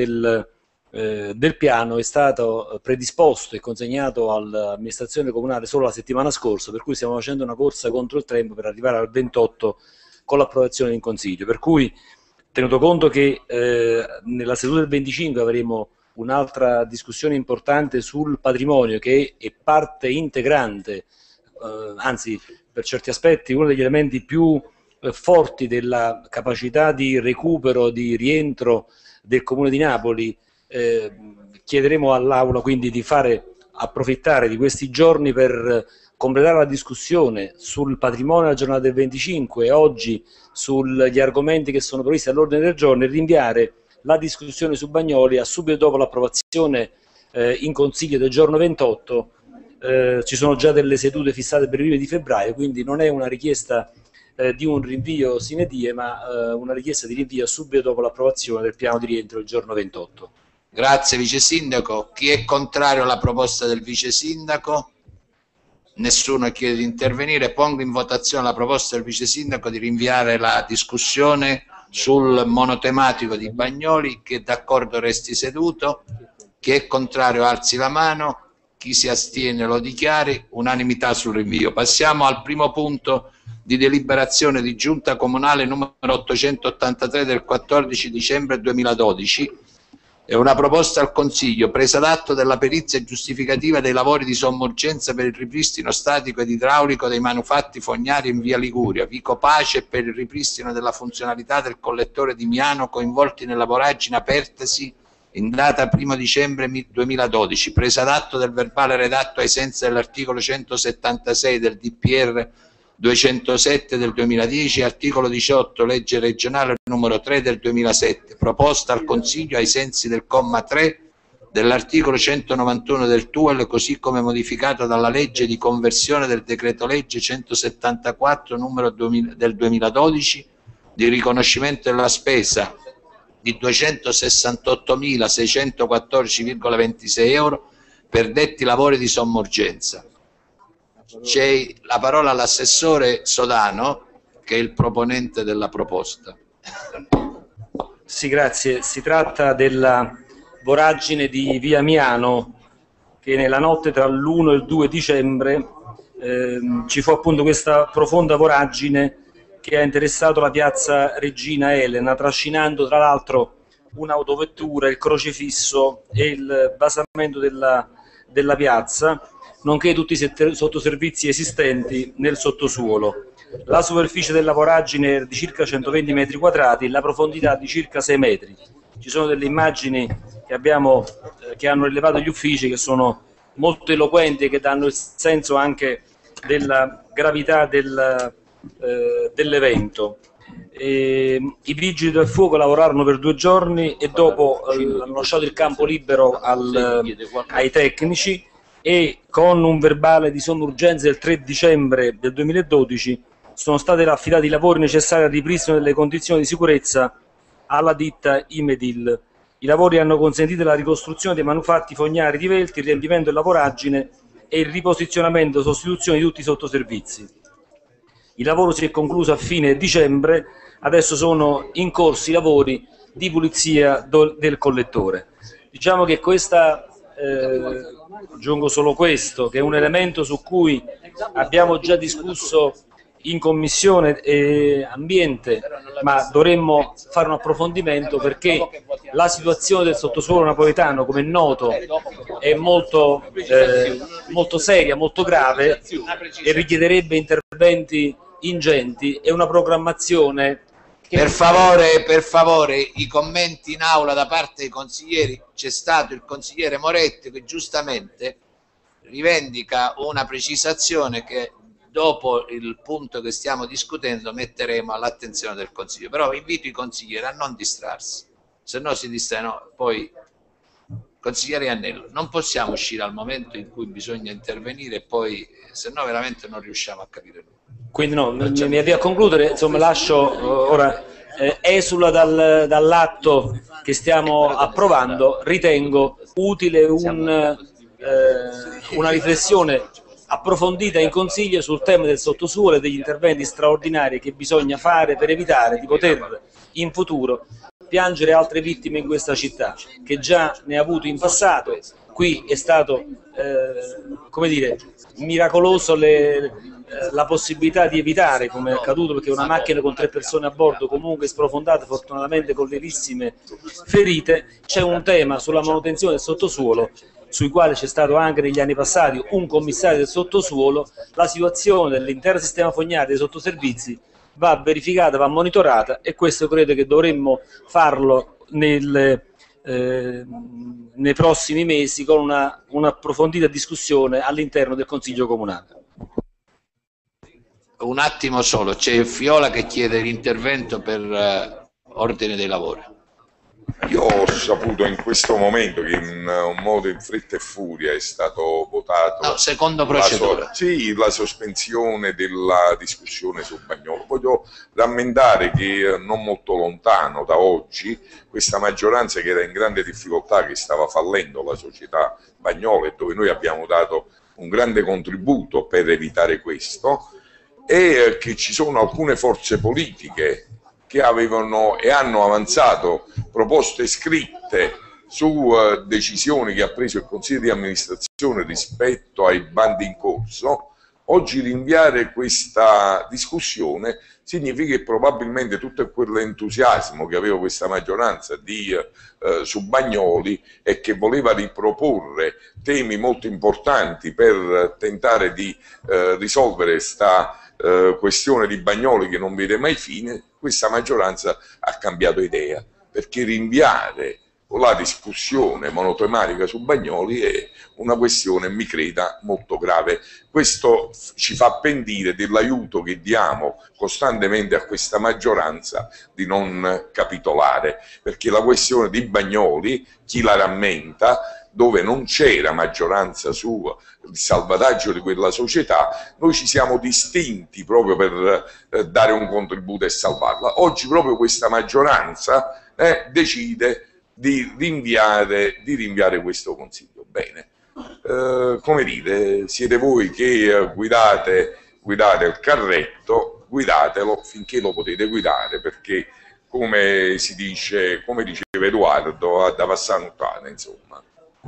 del piano è stato predisposto e consegnato all'amministrazione comunale solo la settimana scorsa, per cui stiamo facendo una corsa contro il tempo per arrivare al 28 con l'approvazione in Consiglio. Per cui, tenuto conto che nella seduta del 25 avremo un'altra discussione importante sul patrimonio, che è parte integrante, anzi per certi aspetti uno degli elementi più forti della capacità di recupero, di rientro del Comune di Napoli, chiederemo all'Aula quindi di fare approfittare di questi giorni per completare la discussione sul patrimonio della giornata del 25 e oggi sugli argomenti che sono previsti all'ordine del giorno, e rinviare la discussione su Bagnoli a subito dopo l'approvazione in Consiglio del giorno 28. Ci sono già delle sedute fissate per i primi di febbraio, quindi non è una richiesta di un rinvio sine die, ma una richiesta di rinvio subito dopo l'approvazione del piano di rientro il giorno 28. Grazie Vice Sindaco. Chi è contrario alla proposta del Vice Sindaco? Nessuno chiede di intervenire. Pongo in votazione la proposta del Vice Sindaco di rinviare la discussione sul monotematico di Bagnoli. Chi è d'accordo resti seduto. Chi è contrario alzi la mano. Chi si astiene lo dichiari. Unanimità sul rinvio. Passiamo al primo punto di deliberazione di Giunta Comunale numero 883 del 14 dicembre 2012. È una proposta al Consiglio, presa d'atto della perizia giustificativa dei lavori di sommorgenza per il ripristino statico ed idraulico dei manufatti fognari in via Liguria, Vico Pace, e per il ripristino della funzionalità del collettore di Miano coinvolti nella voragine apertasi in data 1 dicembre 2012, presa d'atto del verbale redatto ai sensi dell'articolo 176 del DPR 207 del 2010, articolo 18, legge regionale numero 3 del 2007, proposta al Consiglio ai sensi del comma 3 dell'articolo 191 del TUEL, così come modificato dalla legge di conversione del decreto legge 174 del 2012, di riconoscimento della spesa di 268.614,26 euro per detti lavori di sommorgenza. C'è la parola all'assessore Sodano, che è il proponente della proposta. Sì, grazie. Si tratta della voragine di via Miano, che nella notte tra l'1 e il 2 dicembre ci fu appunto questa profonda voragine che ha interessato la piazza Regina Elena, trascinando tra l'altro un'autovettura, il crocifisso e il basamento della piazza, nonché tutti i sottoservizi esistenti nel sottosuolo. La superficie della voragine è di circa 120 metri quadrati e la profondità di circa 6 metri. Ci sono delle immagini che hanno rilevato gli uffici, che sono molto eloquenti e che danno il senso anche della gravità dell'evento. I vigili del fuoco lavorarono per 2 giorni e dopo hanno lasciato il campo libero ai tecnici, e con un verbale di somma urgenza del 3 dicembre del 2012 sono stati affidati i lavori necessari al ripristino delle condizioni di sicurezza alla ditta Imedil. I lavori hanno consentito la ricostruzione dei manufatti fognari divelti, il riempimento della voragine e il riposizionamento e sostituzione di tutti i sottoservizi. Il lavoro si è concluso a fine dicembre, adesso sono in corso i lavori di pulizia del collettore. Diciamo che aggiungo solo questo, che è un elemento su cui abbiamo già discusso in Commissione Ambiente, ma dovremmo fare un approfondimento, perché la situazione del sottosuolo napoletano, come è noto, è molto seria, molto grave, e richiederebbe interventi ingenti e una programmazione Per favore, i commenti in aula da parte dei consiglieri. C'è stato il consigliere Moretti che giustamente rivendica una precisazione che dopo il punto che stiamo discutendo metteremo all'attenzione del Consiglio. Però invito i consiglieri a non distrarsi, se no si distrae. Poi, consigliere Iannello, non possiamo uscire al momento in cui bisogna intervenire e poi, se no veramente non riusciamo a capire nulla. Quindi no, mi avvio a concludere, insomma lascio ora, esula dall'atto che stiamo approvando, ritengo utile una riflessione approfondita in Consiglio sul tema del sottosuolo e degli interventi straordinari che bisogna fare per evitare di poter in futuro piangere altre vittime in questa città, che già ne ha avuto in passato. Qui è stato, come dire, miracoloso la possibilità di evitare, come è accaduto, perché una macchina con 3 persone a bordo comunque sprofondata, fortunatamente con lievissime ferite. C'è un tema sulla manutenzione del sottosuolo, sui quali c'è stato anche negli anni passati un commissario del sottosuolo. La situazione dell'intero sistema fognario dei sottoservizi va verificata, va monitorata, e questo credo che dovremmo farlo nei prossimi mesi con un'approfondita discussione all'interno del Consiglio Comunale. Un attimo solo, c'è Fiola che chiede l'intervento per ordine dei lavori. Io ho saputo in questo momento che in un modo in fretta e furia è stato votato secondo procedura. La sospensione della discussione su Bagnoli. Voglio rammentare che non molto lontano da oggi questa maggioranza, che era in grande difficoltà, che stava fallendo la società Bagnoli, dove noi abbiamo dato un grande contributo per evitare questo, e che ci sono alcune forze politiche che avevano e hanno avanzato proposte scritte su decisioni che ha preso il Consiglio di amministrazione rispetto ai bandi in corso. Oggi rinviare questa discussione significa che probabilmente tutto quell'entusiasmo che aveva questa maggioranza su Bagnoli e che voleva riproporre temi molto importanti per tentare di risolvere questa questione di Bagnoli che non vede mai fine, questa maggioranza ha cambiato idea, perché rinviare la discussione monotematica su Bagnoli è una questione, mi creda, molto grave. Questo ci fa pendire dell'aiuto che diamo costantemente a questa maggioranza di non capitolare, perché la questione di Bagnoli, chi la rammenta, dove non c'era maggioranza sul salvataggio di quella società, noi ci siamo distinti proprio per dare un contributo e salvarla. Oggi proprio questa maggioranza decide di rinviare questo Consiglio. Bene, come dite, siete voi che guidate il carretto, guidatelo finché lo potete guidare, perché come diceva Edoardo, ad Avassanottana, insomma.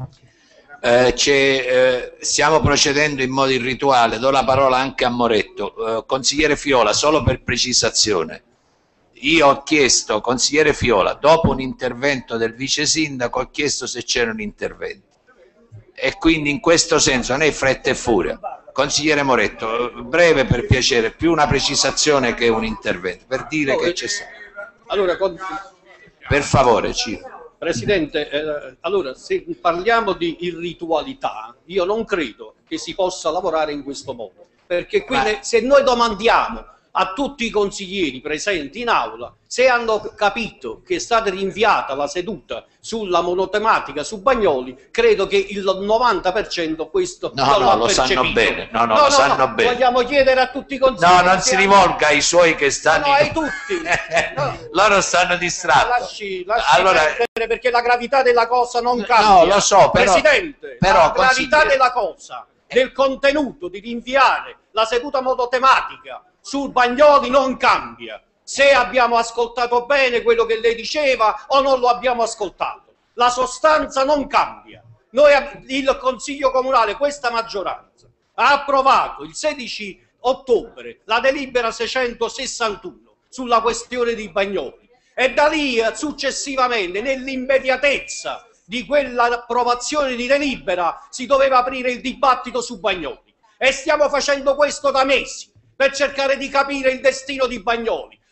Stiamo procedendo in modo irrituale, do la parola anche a Moretto. Consigliere Fiola, solo per precisazione, io ho chiesto, consigliere Fiola, dopo un intervento del vice sindaco, ho chiesto se c'erano interventi, e quindi in questo senso non è fretta e furia. Consigliere Moretto, breve per piacere, più una precisazione che un intervento, per dire che c'è stato. Allora, per favore, Ciro. Presidente, allora, se parliamo di irritualità, io non credo che si possa lavorare in questo modo, perché quindi, se noi domandiamo a tutti i consiglieri presenti in aula se hanno capito che è stata rinviata la seduta sulla monotematica su Bagnoli, credo che il 90% questo lo sanno bene. Lo sanno bene. Vogliamo chiedere a tutti i consiglieri. No, non si rivolga ai suoi che stanno. No, ai tutti. Loro stanno distratti. Lasci allora, perdere, perché la gravità della cosa non cambia. No, lo so, però, Presidente, la gravità della cosa, del contenuto di rinviare la seduta monotematica sul Bagnoli non cambia. Se abbiamo ascoltato bene quello che lei diceva o non lo abbiamo ascoltato, la sostanza non cambia. Il Consiglio Comunale, questa maggioranza, ha approvato il 16 ottobre la delibera 661 sulla questione di Bagnoli, e da lì successivamente, nell'immediatezza di quell'approvazione di delibera, si doveva aprire il dibattito su Bagnoli, e stiamo facendo questo da mesi per cercare di capire il destino di Bagnoli.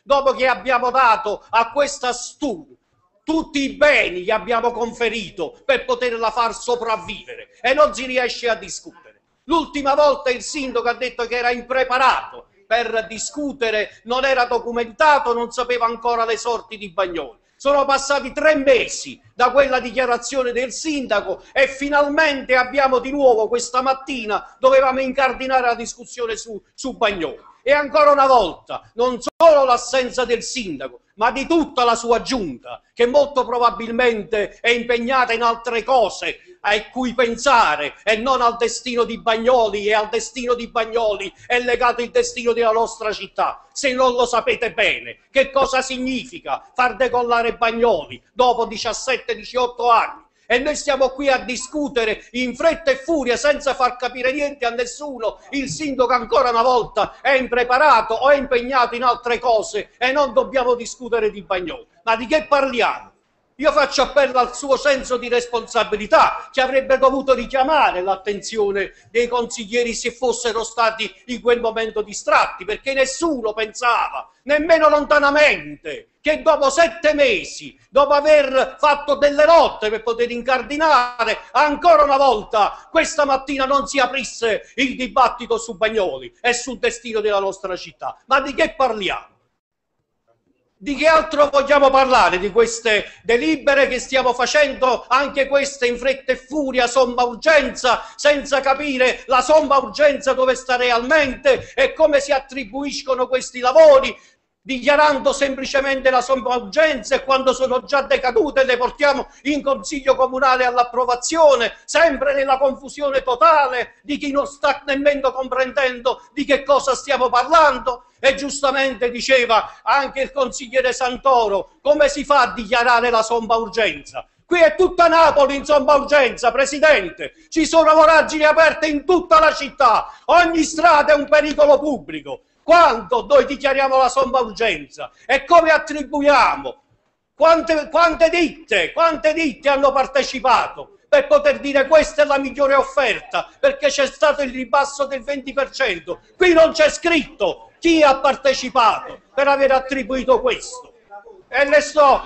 dopo che abbiamo dato a questa STU tutti i beni che abbiamo conferito per poterla far sopravvivere e non si riesce a discutere. L'ultima volta il sindaco ha detto che era impreparato per discutere, non era documentato, non sapeva ancora le sorti di Bagnoli. Sono passati 3 mesi da quella dichiarazione del sindaco e finalmente abbiamo di nuovo questa mattina, dovevamo incardinare la discussione su Bagnoli. E ancora una volta, non solo l'assenza del sindaco, ma di tutta la sua giunta, che molto probabilmente è impegnata in altre cose a cui pensare e non al destino di Bagnoli, e al destino di Bagnoli è legato il destino della nostra città. Se non lo sapete bene, che cosa significa far decollare Bagnoli dopo 17-18 anni? E noi stiamo qui a discutere in fretta e furia senza far capire niente a nessuno. Il sindaco ancora una volta è impreparato o è impegnato in altre cose e non dobbiamo discutere di Bagnoli. Ma di che parliamo? Io faccio appello al suo senso di responsabilità, che avrebbe dovuto richiamare l'attenzione dei consiglieri se fossero stati in quel momento distratti, perché nessuno pensava, nemmeno lontanamente, che dopo 7 mesi, dopo aver fatto delle lotte per poter incardinare, ancora una volta questa mattina non si aprisse il dibattito su Bagnoli e sul destino della nostra città. Ma di che parliamo? Di che altro vogliamo parlare? Di queste delibere che stiamo facendo, anche queste in fretta e furia, somma urgenza, senza capire la somma urgenza dove sta realmente e come si attribuiscono questi lavori, dichiarando semplicemente la somma urgenza e quando sono già decadute le portiamo in Consiglio Comunale all'approvazione, sempre nella confusione totale di chi non sta nemmeno comprendendo di che cosa stiamo parlando. E giustamente diceva anche il consigliere Santoro, come si fa a dichiarare la somma urgenza? Qui è tutta Napoli in somma urgenza, Presidente, ci sono voragini aperte in tutta la città, ogni strada è un pericolo pubblico. Quando noi dichiariamo la somma urgenza e come attribuiamo? Quante ditte hanno partecipato per poter dire questa è la migliore offerta perché c'è stato il ribasso del 20%? Qui non c'è scritto chi ha partecipato per aver attribuito questo. E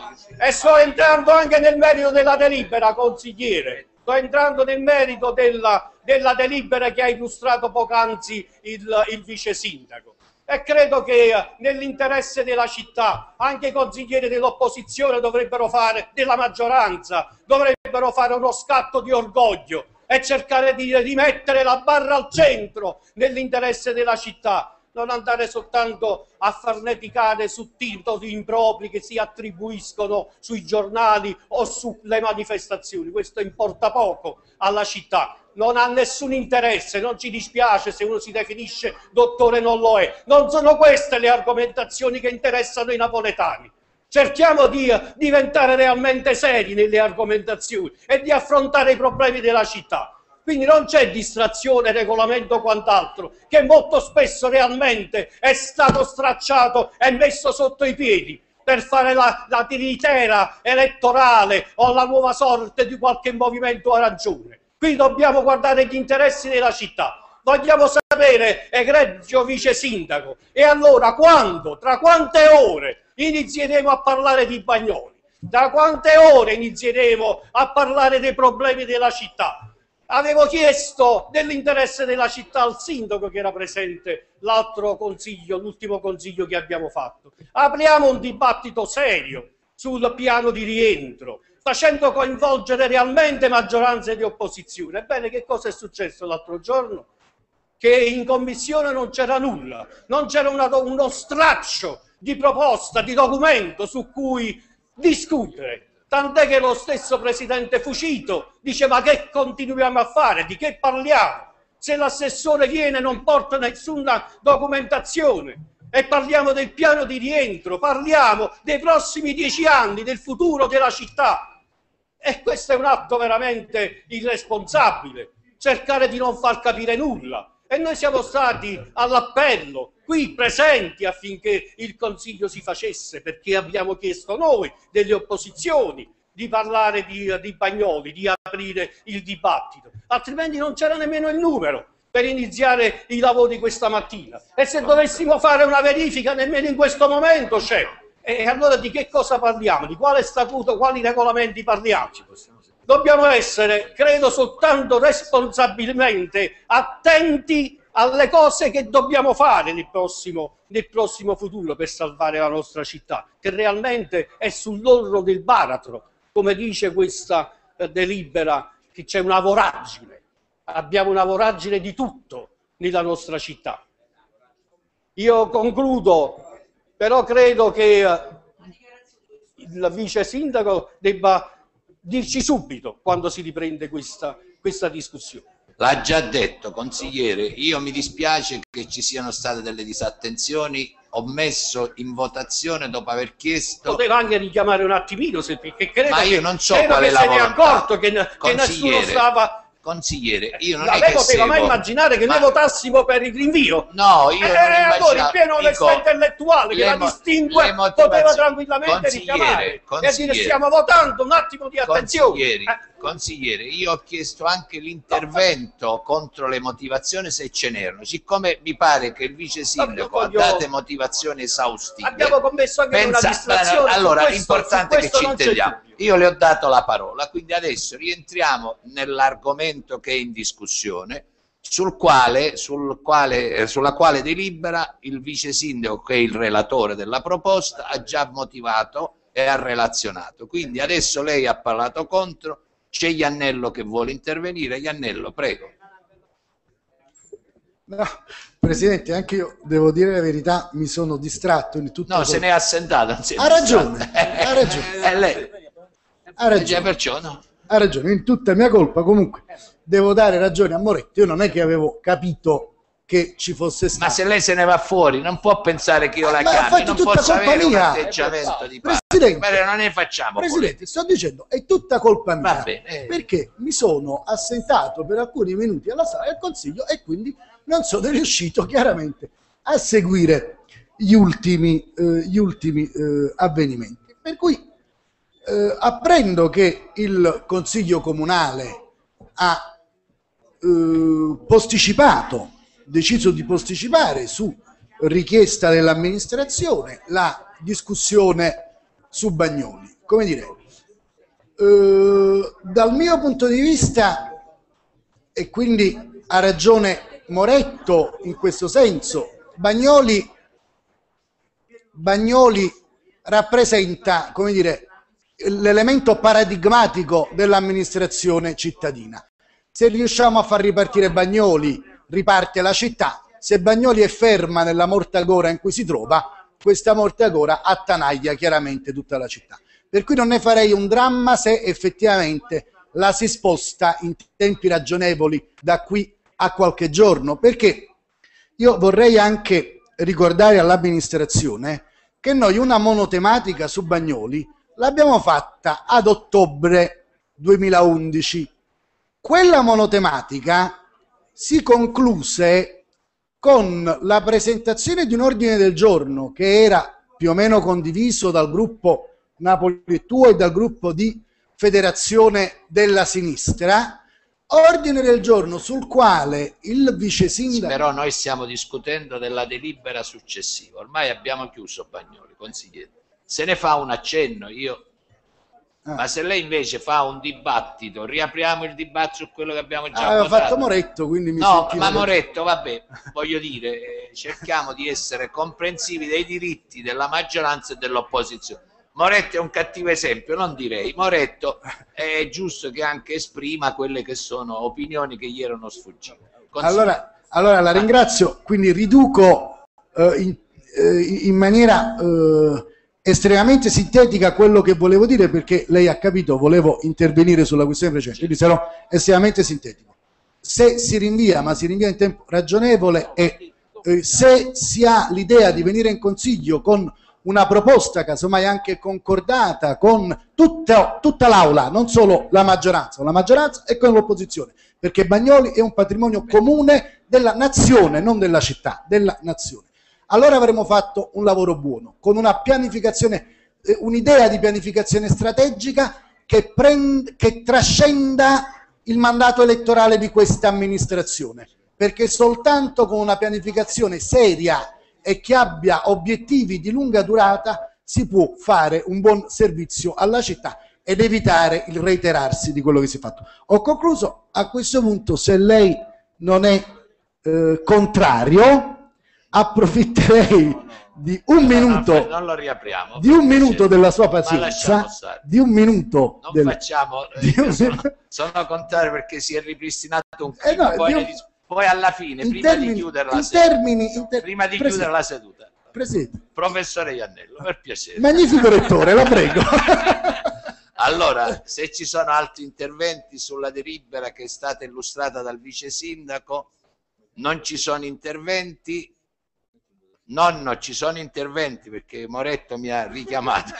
sto entrando anche nel merito della delibera, consigliere. Sto entrando nel merito della delibera che ha illustrato poc'anzi il vice sindaco. E credo che nell'interesse della città anche i consiglieri dell'opposizione dovrebbero fare, della maggioranza, dovrebbero fare uno scatto di orgoglio e cercare di rimettere la barra al centro nell'interesse della città. Non andare soltanto a farneticare su titoli impropri che si attribuiscono sui giornali o sulle manifestazioni. Questo importa poco alla città. Non ha nessun interesse, non ci dispiace se uno si definisce dottore, non lo è. Non sono queste le argomentazioni che interessano i napoletani. Cerchiamo di diventare realmente seri nelle argomentazioni e di affrontare i problemi della città. Quindi non c'è distrazione, regolamento o quant'altro, che molto spesso realmente è stato stracciato e messo sotto i piedi per fare la tiritera elettorale o la nuova sorte di qualche movimento arancione. Qui dobbiamo guardare gli interessi della città. Vogliamo sapere, egregio vice sindaco, e allora quando, tra quante ore inizieremo a parlare di Bagnoli? Da quante ore inizieremo a parlare dei problemi della città? Avevo chiesto dell'interesse della città al sindaco che era presente l'altro consiglio, l'ultimo consiglio che abbiamo fatto. Apriamo un dibattito serio sul piano di rientro, facendo coinvolgere realmente maggioranze di opposizione. Ebbene, che cosa è successo l'altro giorno? Che in commissione non c'era nulla, non c'era uno straccio di proposta, di documento su cui discutere. Tant'è che lo stesso presidente Fucito dice: ma che continuiamo a fare? Di che parliamo? Se l'assessore viene e non porta nessuna documentazione. E parliamo del piano di rientro, parliamo dei prossimi 10 anni, del futuro della città. E questo è un atto veramente irresponsabile, cercare di non far capire nulla. E noi siamo stati all'appello, qui presenti, affinché il Consiglio si facesse, perché abbiamo chiesto noi, delle opposizioni, di parlare di Bagnoli, di aprire il dibattito. Altrimenti non c'era nemmeno il numero per iniziare i lavori questa mattina. E se dovessimo fare una verifica nemmeno in questo momento c'è. E allora di che cosa parliamo? Di quale statuto, quali regolamenti parliamo? Dobbiamo essere, credo, soltanto responsabilmente attenti alle cose che dobbiamo fare nel prossimo futuro per salvare la nostra città, che realmente è sull'orlo del baratro, come dice questa delibera, che c'è una voragine. Abbiamo una voragine di tutto nella nostra città. Io concludo, però credo che il vice sindaco debba dirci subito quando si riprende questa discussione. L'ha già detto, consigliere, io mi dispiace che ci siano state delle disattenzioni, ho messo in votazione dopo aver chiesto... Poteva anche richiamare un attimino, perché credo ma io che, non so qual è la se ne è volontà. accorto che nessuno stava... Consigliere, io non Ma è lei che poteva mai immaginare che noi votassimo per il rinvio? No, io non immaginavo. Allora il pieno onestà intellettuale che la distingue poteva tranquillamente richiamare e dire stiamo votando, un attimo di attenzione. Consigliere, io ho chiesto anche l'intervento contro le motivazioni se ce n'erano, siccome mi pare che il vice sindaco ha dato motivazioni esaustive. Abbiamo commesso anche una distrazione. Allora, l'importante è che ci intendiamo. Io le ho dato la parola, quindi adesso rientriamo nell'argomento che è in discussione, sulla quale delibera il vice sindaco, che è il relatore della proposta, ha già motivato e ha relazionato. Quindi adesso lei ha parlato contro. C'è Iannello che vuole intervenire. Iannello, prego. No, Presidente, anche io devo dire la verità, mi sono distratto in tutto. No, se ne è assentato. Ha ragione, ha ragione. Lei. Ha ragione. Perciò, no? Ha ragione, in tutta mia colpa. Comunque, devo dare ragione a Moretti. Io non è che avevo capito che ci fosse stato. Ma se lei se ne va fuori, non può pensare che io la chiami, non posso avere un atteggiamento di parte. Presidente, non ne facciamo. Presidente, sto dicendo, è tutta colpa mia. Va bene. Perché mi sono assentato per alcuni minuti alla sala del Consiglio e quindi non sono riuscito chiaramente a seguire gli ultimi avvenimenti. Per cui apprendo che il Consiglio Comunale ha deciso di posticipare su richiesta dell'amministrazione la discussione su Bagnoli. Come dire, dal mio punto di vista, e quindi ha ragione Moretto in questo senso, Bagnoli rappresenta, come dire, l'elemento paradigmatico dell'amministrazione cittadina. Se riusciamo a far ripartire Bagnoli, riparte la città. Se Bagnoli è ferma nella mortagora in cui si trova, questa mortagora attanaglia chiaramente tutta la città. Per cui non ne farei un dramma se effettivamente la si sposta in tempi ragionevoli da qui a qualche giorno, perché io vorrei anche ricordare all'amministrazione che noi una monotematica su Bagnoli l'abbiamo fatta ad ottobre 2011. Quella monotematica si concluse con la presentazione di un ordine del giorno che era più o meno condiviso dal gruppo Napoli e Tuo e dal gruppo di Federazione della Sinistra, ordine del giorno sul quale il vice sindaco... Però noi stiamo discutendo della delibera successiva, ormai abbiamo chiuso Bagnoli, consigliere. Se ne fa un accenno, io... Ma se lei invece fa un dibattito, riapriamo il dibattito su quello che abbiamo già votato. Aveva fatto Moretto, quindi mi no, ma Moretto, vabbè, voglio dire, cerchiamo di essere comprensivi dei diritti della maggioranza e dell'opposizione. Moretto è un cattivo esempio, non direi. Moretto è giusto che anche esprima quelle che sono opinioni che gli erano sfuggite. Consiglio. Allora la ringrazio, quindi riduco in maniera estremamente sintetica quello che volevo dire, perché lei ha capito, volevo intervenire sulla questione precedente, quindi sarò estremamente sintetico. Se si rinvia, ma si rinvia in tempo ragionevole, e se si ha l'idea di venire in Consiglio con una proposta casomai anche concordata con tutta l'Aula, non solo la maggioranza e con l'opposizione, perché Bagnoli è un patrimonio comune della nazione, non della città, della nazione. Allora avremo fatto un lavoro buono, con una pianificazione, un'idea di pianificazione strategica che trascenda il mandato elettorale di questa amministrazione, perché soltanto con una pianificazione seria e che abbia obiettivi di lunga durata si può fare un buon servizio alla città ed evitare il reiterarsi di quello che si è fatto. Ho concluso. A questo punto, se lei non è contrario, approfitterei di un minuto, non lo riapriamo, di un minuto della sua pazienza, di un minuto non facciamo, sono contrario perché si è ripristinato un clima, poi alla fine, prima di chiudere la seduta, Presidente. Professore Iannello, per piacere. Magnifico rettore, la prego. Allora, se ci sono altri interventi sulla delibera che è stata illustrata dal vice sindaco, non ci sono interventi. Nonno, ci sono interventi perché Moretto mi ha richiamato.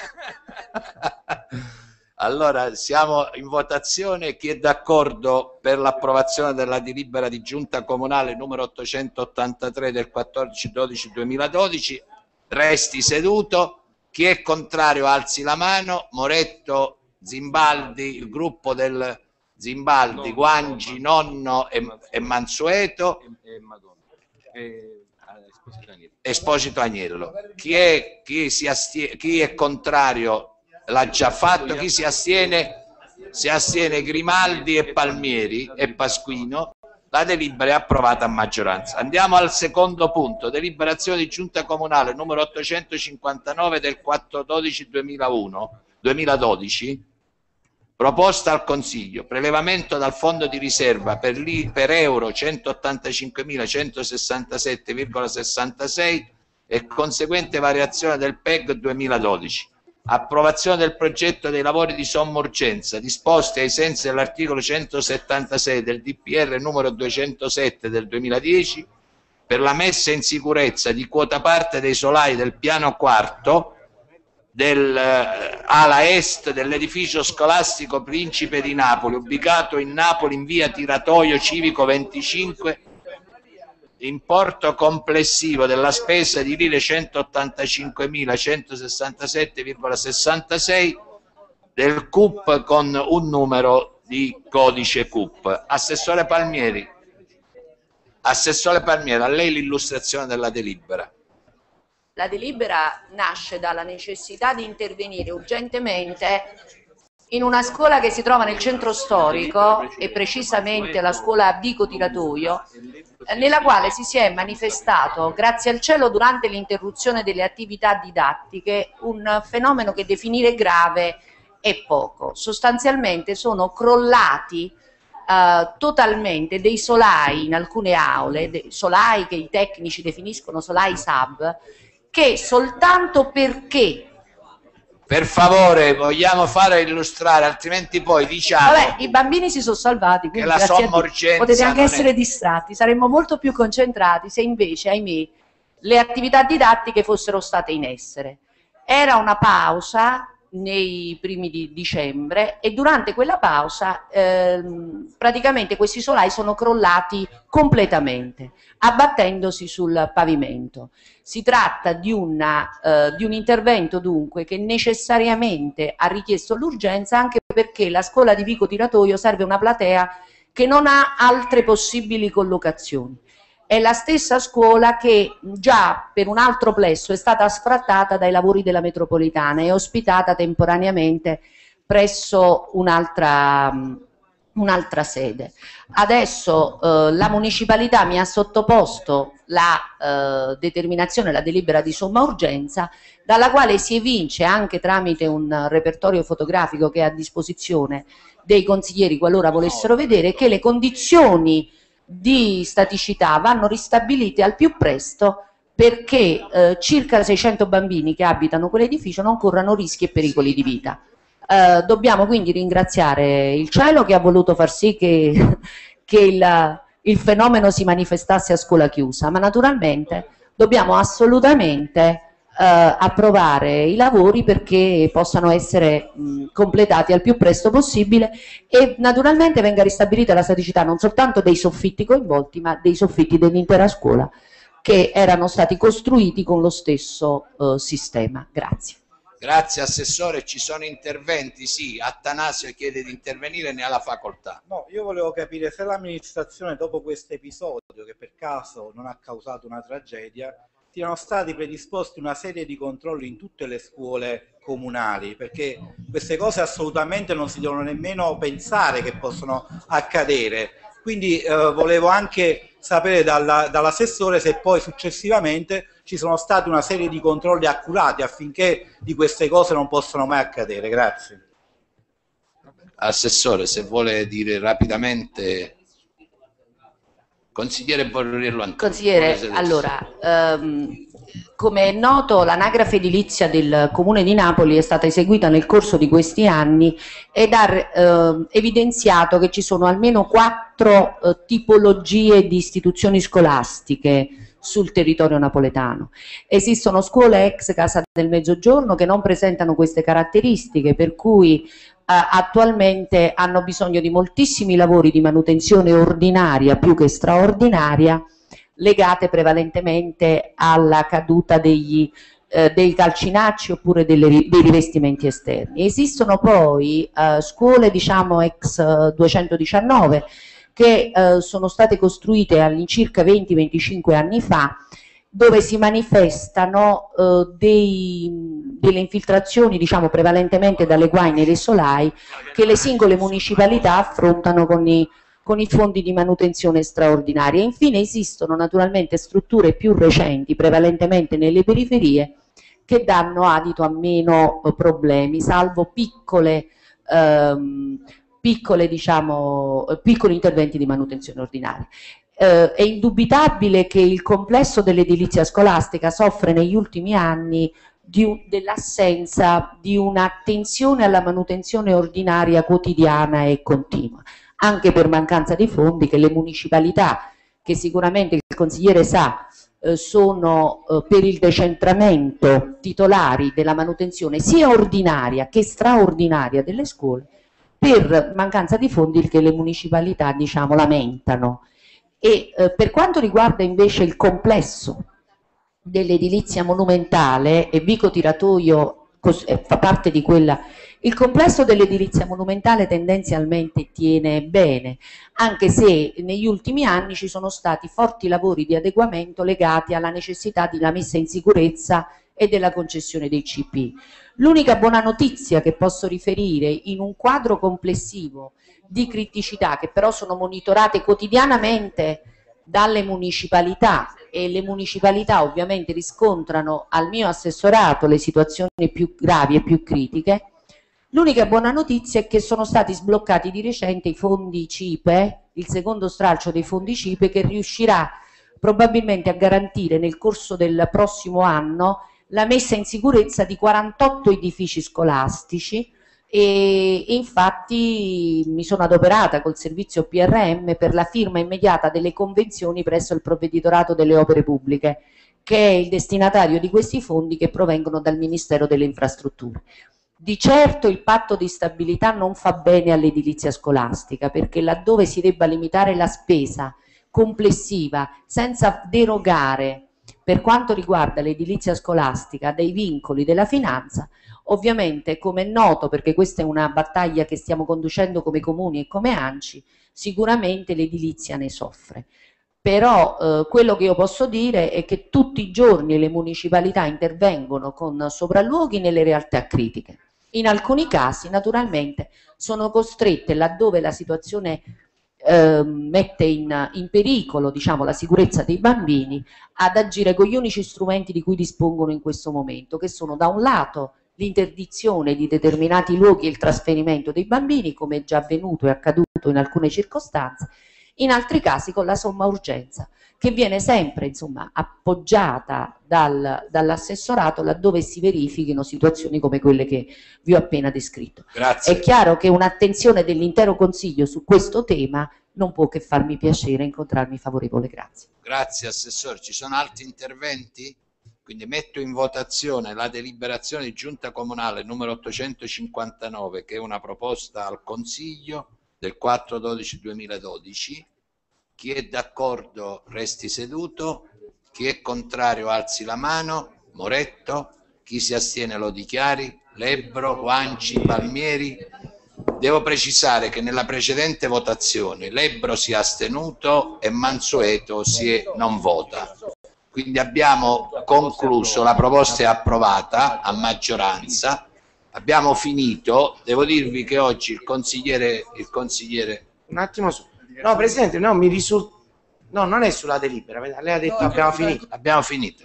Allora, siamo in votazione. Chi è d'accordo per l'approvazione della delibera di giunta comunale numero 883 del 14/12/2012 resti seduto. Chi è contrario alzi la mano. Moretto, Zimbaldi, il gruppo del Zimbaldi, Guangi, Nonno e Mansueto. Esposito Agnello. Chi è contrario l'ha già fatto. Chi si astiene Grimaldi e Palmieri e Pasquino. La delibera è approvata a maggioranza. Andiamo al secondo punto: deliberazione di giunta comunale numero 859 del 4/12/2012, proposta al Consiglio: prelevamento dal fondo di riserva per euro 185.167,66 e conseguente variazione del PEG 2012. Approvazione del progetto dei lavori di somma urgenza disposti ai sensi dell'articolo 176 del DPR numero 207 del 2010 per la messa in sicurezza di quota parte dei solai del piano quarto ala est dell'edificio scolastico Principe di Napoli, ubicato in Napoli in via Tiratoio Civico 25, importo complessivo della spesa di lire 185.167,66 del CUP con un numero di codice CUP. Assessore Palmieri, a lei l'illustrazione della delibera. La delibera nasce dalla necessità di intervenire urgentemente in una scuola che si trova nel centro storico, e precisamente la scuola Vico Tiratoio, nella quale si è manifestato, grazie al cielo, durante l'interruzione delle attività didattiche, un fenomeno che definire grave è poco. Sostanzialmente sono crollati totalmente dei solai in alcune aule, solai che i tecnici definiscono solai sub, che soltanto perché... Per favore, vogliamo fare illustrare, altrimenti poi diciamo... Vabbè, i bambini si sono salvati, quindi che la somma urgenza potete anche essere distratti, saremmo molto più concentrati se invece, ahimè, le attività didattiche fossero state in essere. Era una pausa nei primi di dicembre e durante quella pausa praticamente questi solai sono crollati completamente, abbattendosi sul pavimento. Si tratta di un intervento dunque che necessariamente ha richiesto l'urgenza, anche perché la scuola di Vico Tiratoio serve una platea che non ha altre possibili collocazioni. È la stessa scuola che già per un altro plesso è stata sfrattata dai lavori della metropolitana e ospitata temporaneamente presso un'altra sede. Adesso la municipalità mi ha sottoposto la determinazione, la delibera di somma urgenza, dalla quale si evince, anche tramite un repertorio fotografico che è a disposizione dei consiglieri qualora volessero vedere, che le condizioni di staticità vanno ristabilite al più presto, perché circa 600 bambini che abitano quell'edificio non corrano rischi e pericoli di vita. Dobbiamo quindi ringraziare il cielo che ha voluto far sì che il fenomeno si manifestasse a scuola chiusa, ma naturalmente dobbiamo assolutamente approvare i lavori perché possano essere completati al più presto possibile e naturalmente venga ristabilita la staticità non soltanto dei soffitti coinvolti, ma dei soffitti dell'intera scuola, che erano stati costruiti con lo stesso sistema. Grazie. Grazie Assessore, ci sono interventi? Sì, Attanasio chiede di intervenire, ne ha la facoltà. No, io volevo capire se l'amministrazione dopo questo episodio, che per caso non ha causato una tragedia, siano stati predisposti una serie di controlli in tutte le scuole comunali, perché queste cose assolutamente non si devono nemmeno pensare che possono accadere. Quindi volevo anche sapere dall'assessore se poi successivamente ci sono stati una serie di controlli accurati affinché di queste cose non possano mai accadere. Grazie. Assessore, se vuole dire rapidamente. Consigliere Borriello Antonio. Consigliere, allora, come è noto, l'anagrafe edilizia del Comune di Napoli è stata eseguita nel corso di questi anni ed ha evidenziato che ci sono almeno 4 tipologie di istituzioni scolastiche sul territorio napoletano. Esistono scuole ex Casa del Mezzogiorno che non presentano queste caratteristiche, per cui attualmente hanno bisogno di moltissimi lavori di manutenzione ordinaria più che straordinaria, legate prevalentemente alla caduta dei calcinacci oppure dei rivestimenti esterni. Esistono poi scuole, diciamo, ex 219 che sono state costruite all'incirca 20-25 anni fa, dove si manifestano delle infiltrazioni, diciamo, prevalentemente dalle guaine e dei solai, che le singole municipalità affrontano con i fondi di manutenzione straordinaria. Infine esistono naturalmente strutture più recenti, prevalentemente nelle periferie, che danno adito a meno problemi, salvo piccoli interventi di manutenzione ordinaria. È indubitabile che il complesso dell'edilizia scolastica soffre negli ultimi anni dell'assenza di un'attenzione alla manutenzione ordinaria quotidiana e continua, anche per mancanza di fondi che le municipalità, che sicuramente il consigliere sa, sono per il decentramento titolari della manutenzione sia ordinaria che straordinaria delle scuole, per mancanza di fondi che le municipalità, diciamo, lamentano. E per quanto riguarda invece il complesso dell'edilizia monumentale, e Vico Tiratoio fa parte di quella, il complesso dell'edilizia monumentale tendenzialmente tiene bene, anche se negli ultimi anni ci sono stati forti lavori di adeguamento legati alla necessità della messa in sicurezza e della concessione dei CP. L'unica buona notizia che posso riferire in un quadro complessivo di criticità, che però sono monitorate quotidianamente dalle municipalità, e le municipalità ovviamente riscontrano al mio assessorato le situazioni più gravi e più critiche. L'unica buona notizia è che sono stati sbloccati di recente i fondi CIPE, il secondo stralcio dei fondi CIPE, che riuscirà probabilmente a garantire nel corso del prossimo anno la messa in sicurezza di 48 edifici scolastici, e infatti mi sono adoperata col servizio PRM per la firma immediata delle convenzioni presso il Provveditorato delle Opere Pubbliche, che è il destinatario di questi fondi che provengono dal Ministero delle Infrastrutture. Di certo il patto di stabilità non fa bene all'edilizia scolastica, perché laddove si debba limitare la spesa complessiva senza derogare per quanto riguarda l'edilizia scolastica dei vincoli della finanza, ovviamente, come è noto, perché questa è una battaglia che stiamo conducendo come comuni e come ANCI, sicuramente l'edilizia ne soffre. Però quello che io posso dire è che tutti i giorni le municipalità intervengono con sopralluoghi nelle realtà critiche. In alcuni casi, naturalmente, sono costrette, laddove la situazione mette in pericolo, diciamo, la sicurezza dei bambini, ad agire con gli unici strumenti di cui dispongono in questo momento, che sono da un lato l'interdizione di determinati luoghi e il trasferimento dei bambini, come è già avvenuto e accaduto in alcune circostanze, in altri casi con la somma urgenza, che viene sempre, insomma, appoggiata dall'assessorato laddove si verifichino situazioni come quelle che vi ho appena descritto. Grazie. È chiaro che un'attenzione dell'intero Consiglio su questo tema non può che farmi piacere incontrarmi favorevole. Grazie. Grazie Assessore. Ci sono altri interventi? Quindi metto in votazione la deliberazione di Giunta Comunale numero 859, che è una proposta al Consiglio del 4/12/2012. Chi è d'accordo resti seduto, chi è contrario alzi la mano. Moretto, Chi si astiene lo dichiari. Lebbro, Guanci, Palmieri. Devo precisare che nella precedente votazione Lebbro si è astenuto e Mansueto non vota. Quindi abbiamo concluso, la proposta è approvata a maggioranza. Abbiamo finito. Devo dirvi che oggi il consigliere Un attimo su. No, Presidente, no, mi risulta. No, non è sulla delibera. Lei ha detto abbiamo finito. Abbiamo finito.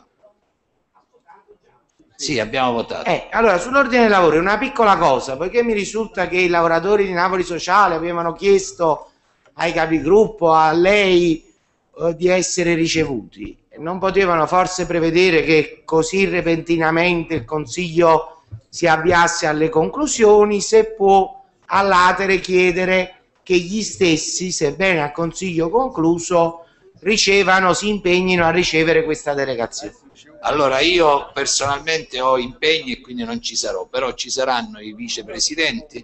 Sì, abbiamo votato. Allora, sull'ordine dei lavori, una piccola cosa, poiché mi risulta che i lavoratori di Napoli Sociale avevano chiesto ai capigruppo, a lei, di essere ricevuti. Non potevano forse prevedere che così repentinamente il Consiglio si avviasse alle conclusioni, se può all'atere chiedere che gli stessi, sebbene a Consiglio concluso, si impegnino a ricevere questa delegazione. Allora, io personalmente ho impegni e quindi non ci sarò, però ci saranno i vicepresidenti.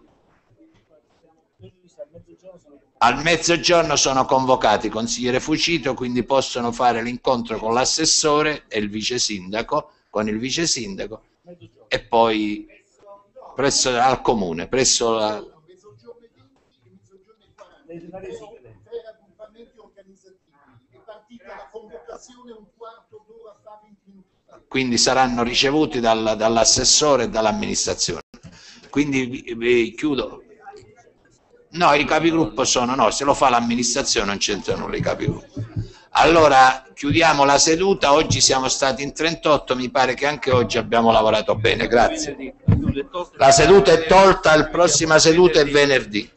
Al mezzogiorno sono convocati consigliere Fucito, quindi possono fare l'incontro con l'assessore e il vice sindaco, e poi al comune, presso la... Quindi saranno ricevuti dall'assessore e dall'amministrazione. Quindi vi chiudo. No, i capigruppo se lo fa l'amministrazione non c'entrano i capigruppo. Allora chiudiamo la seduta. Oggi siamo stati in 38, mi pare che anche oggi abbiamo lavorato bene, grazie. La seduta è tolta, la prossima seduta è venerdì.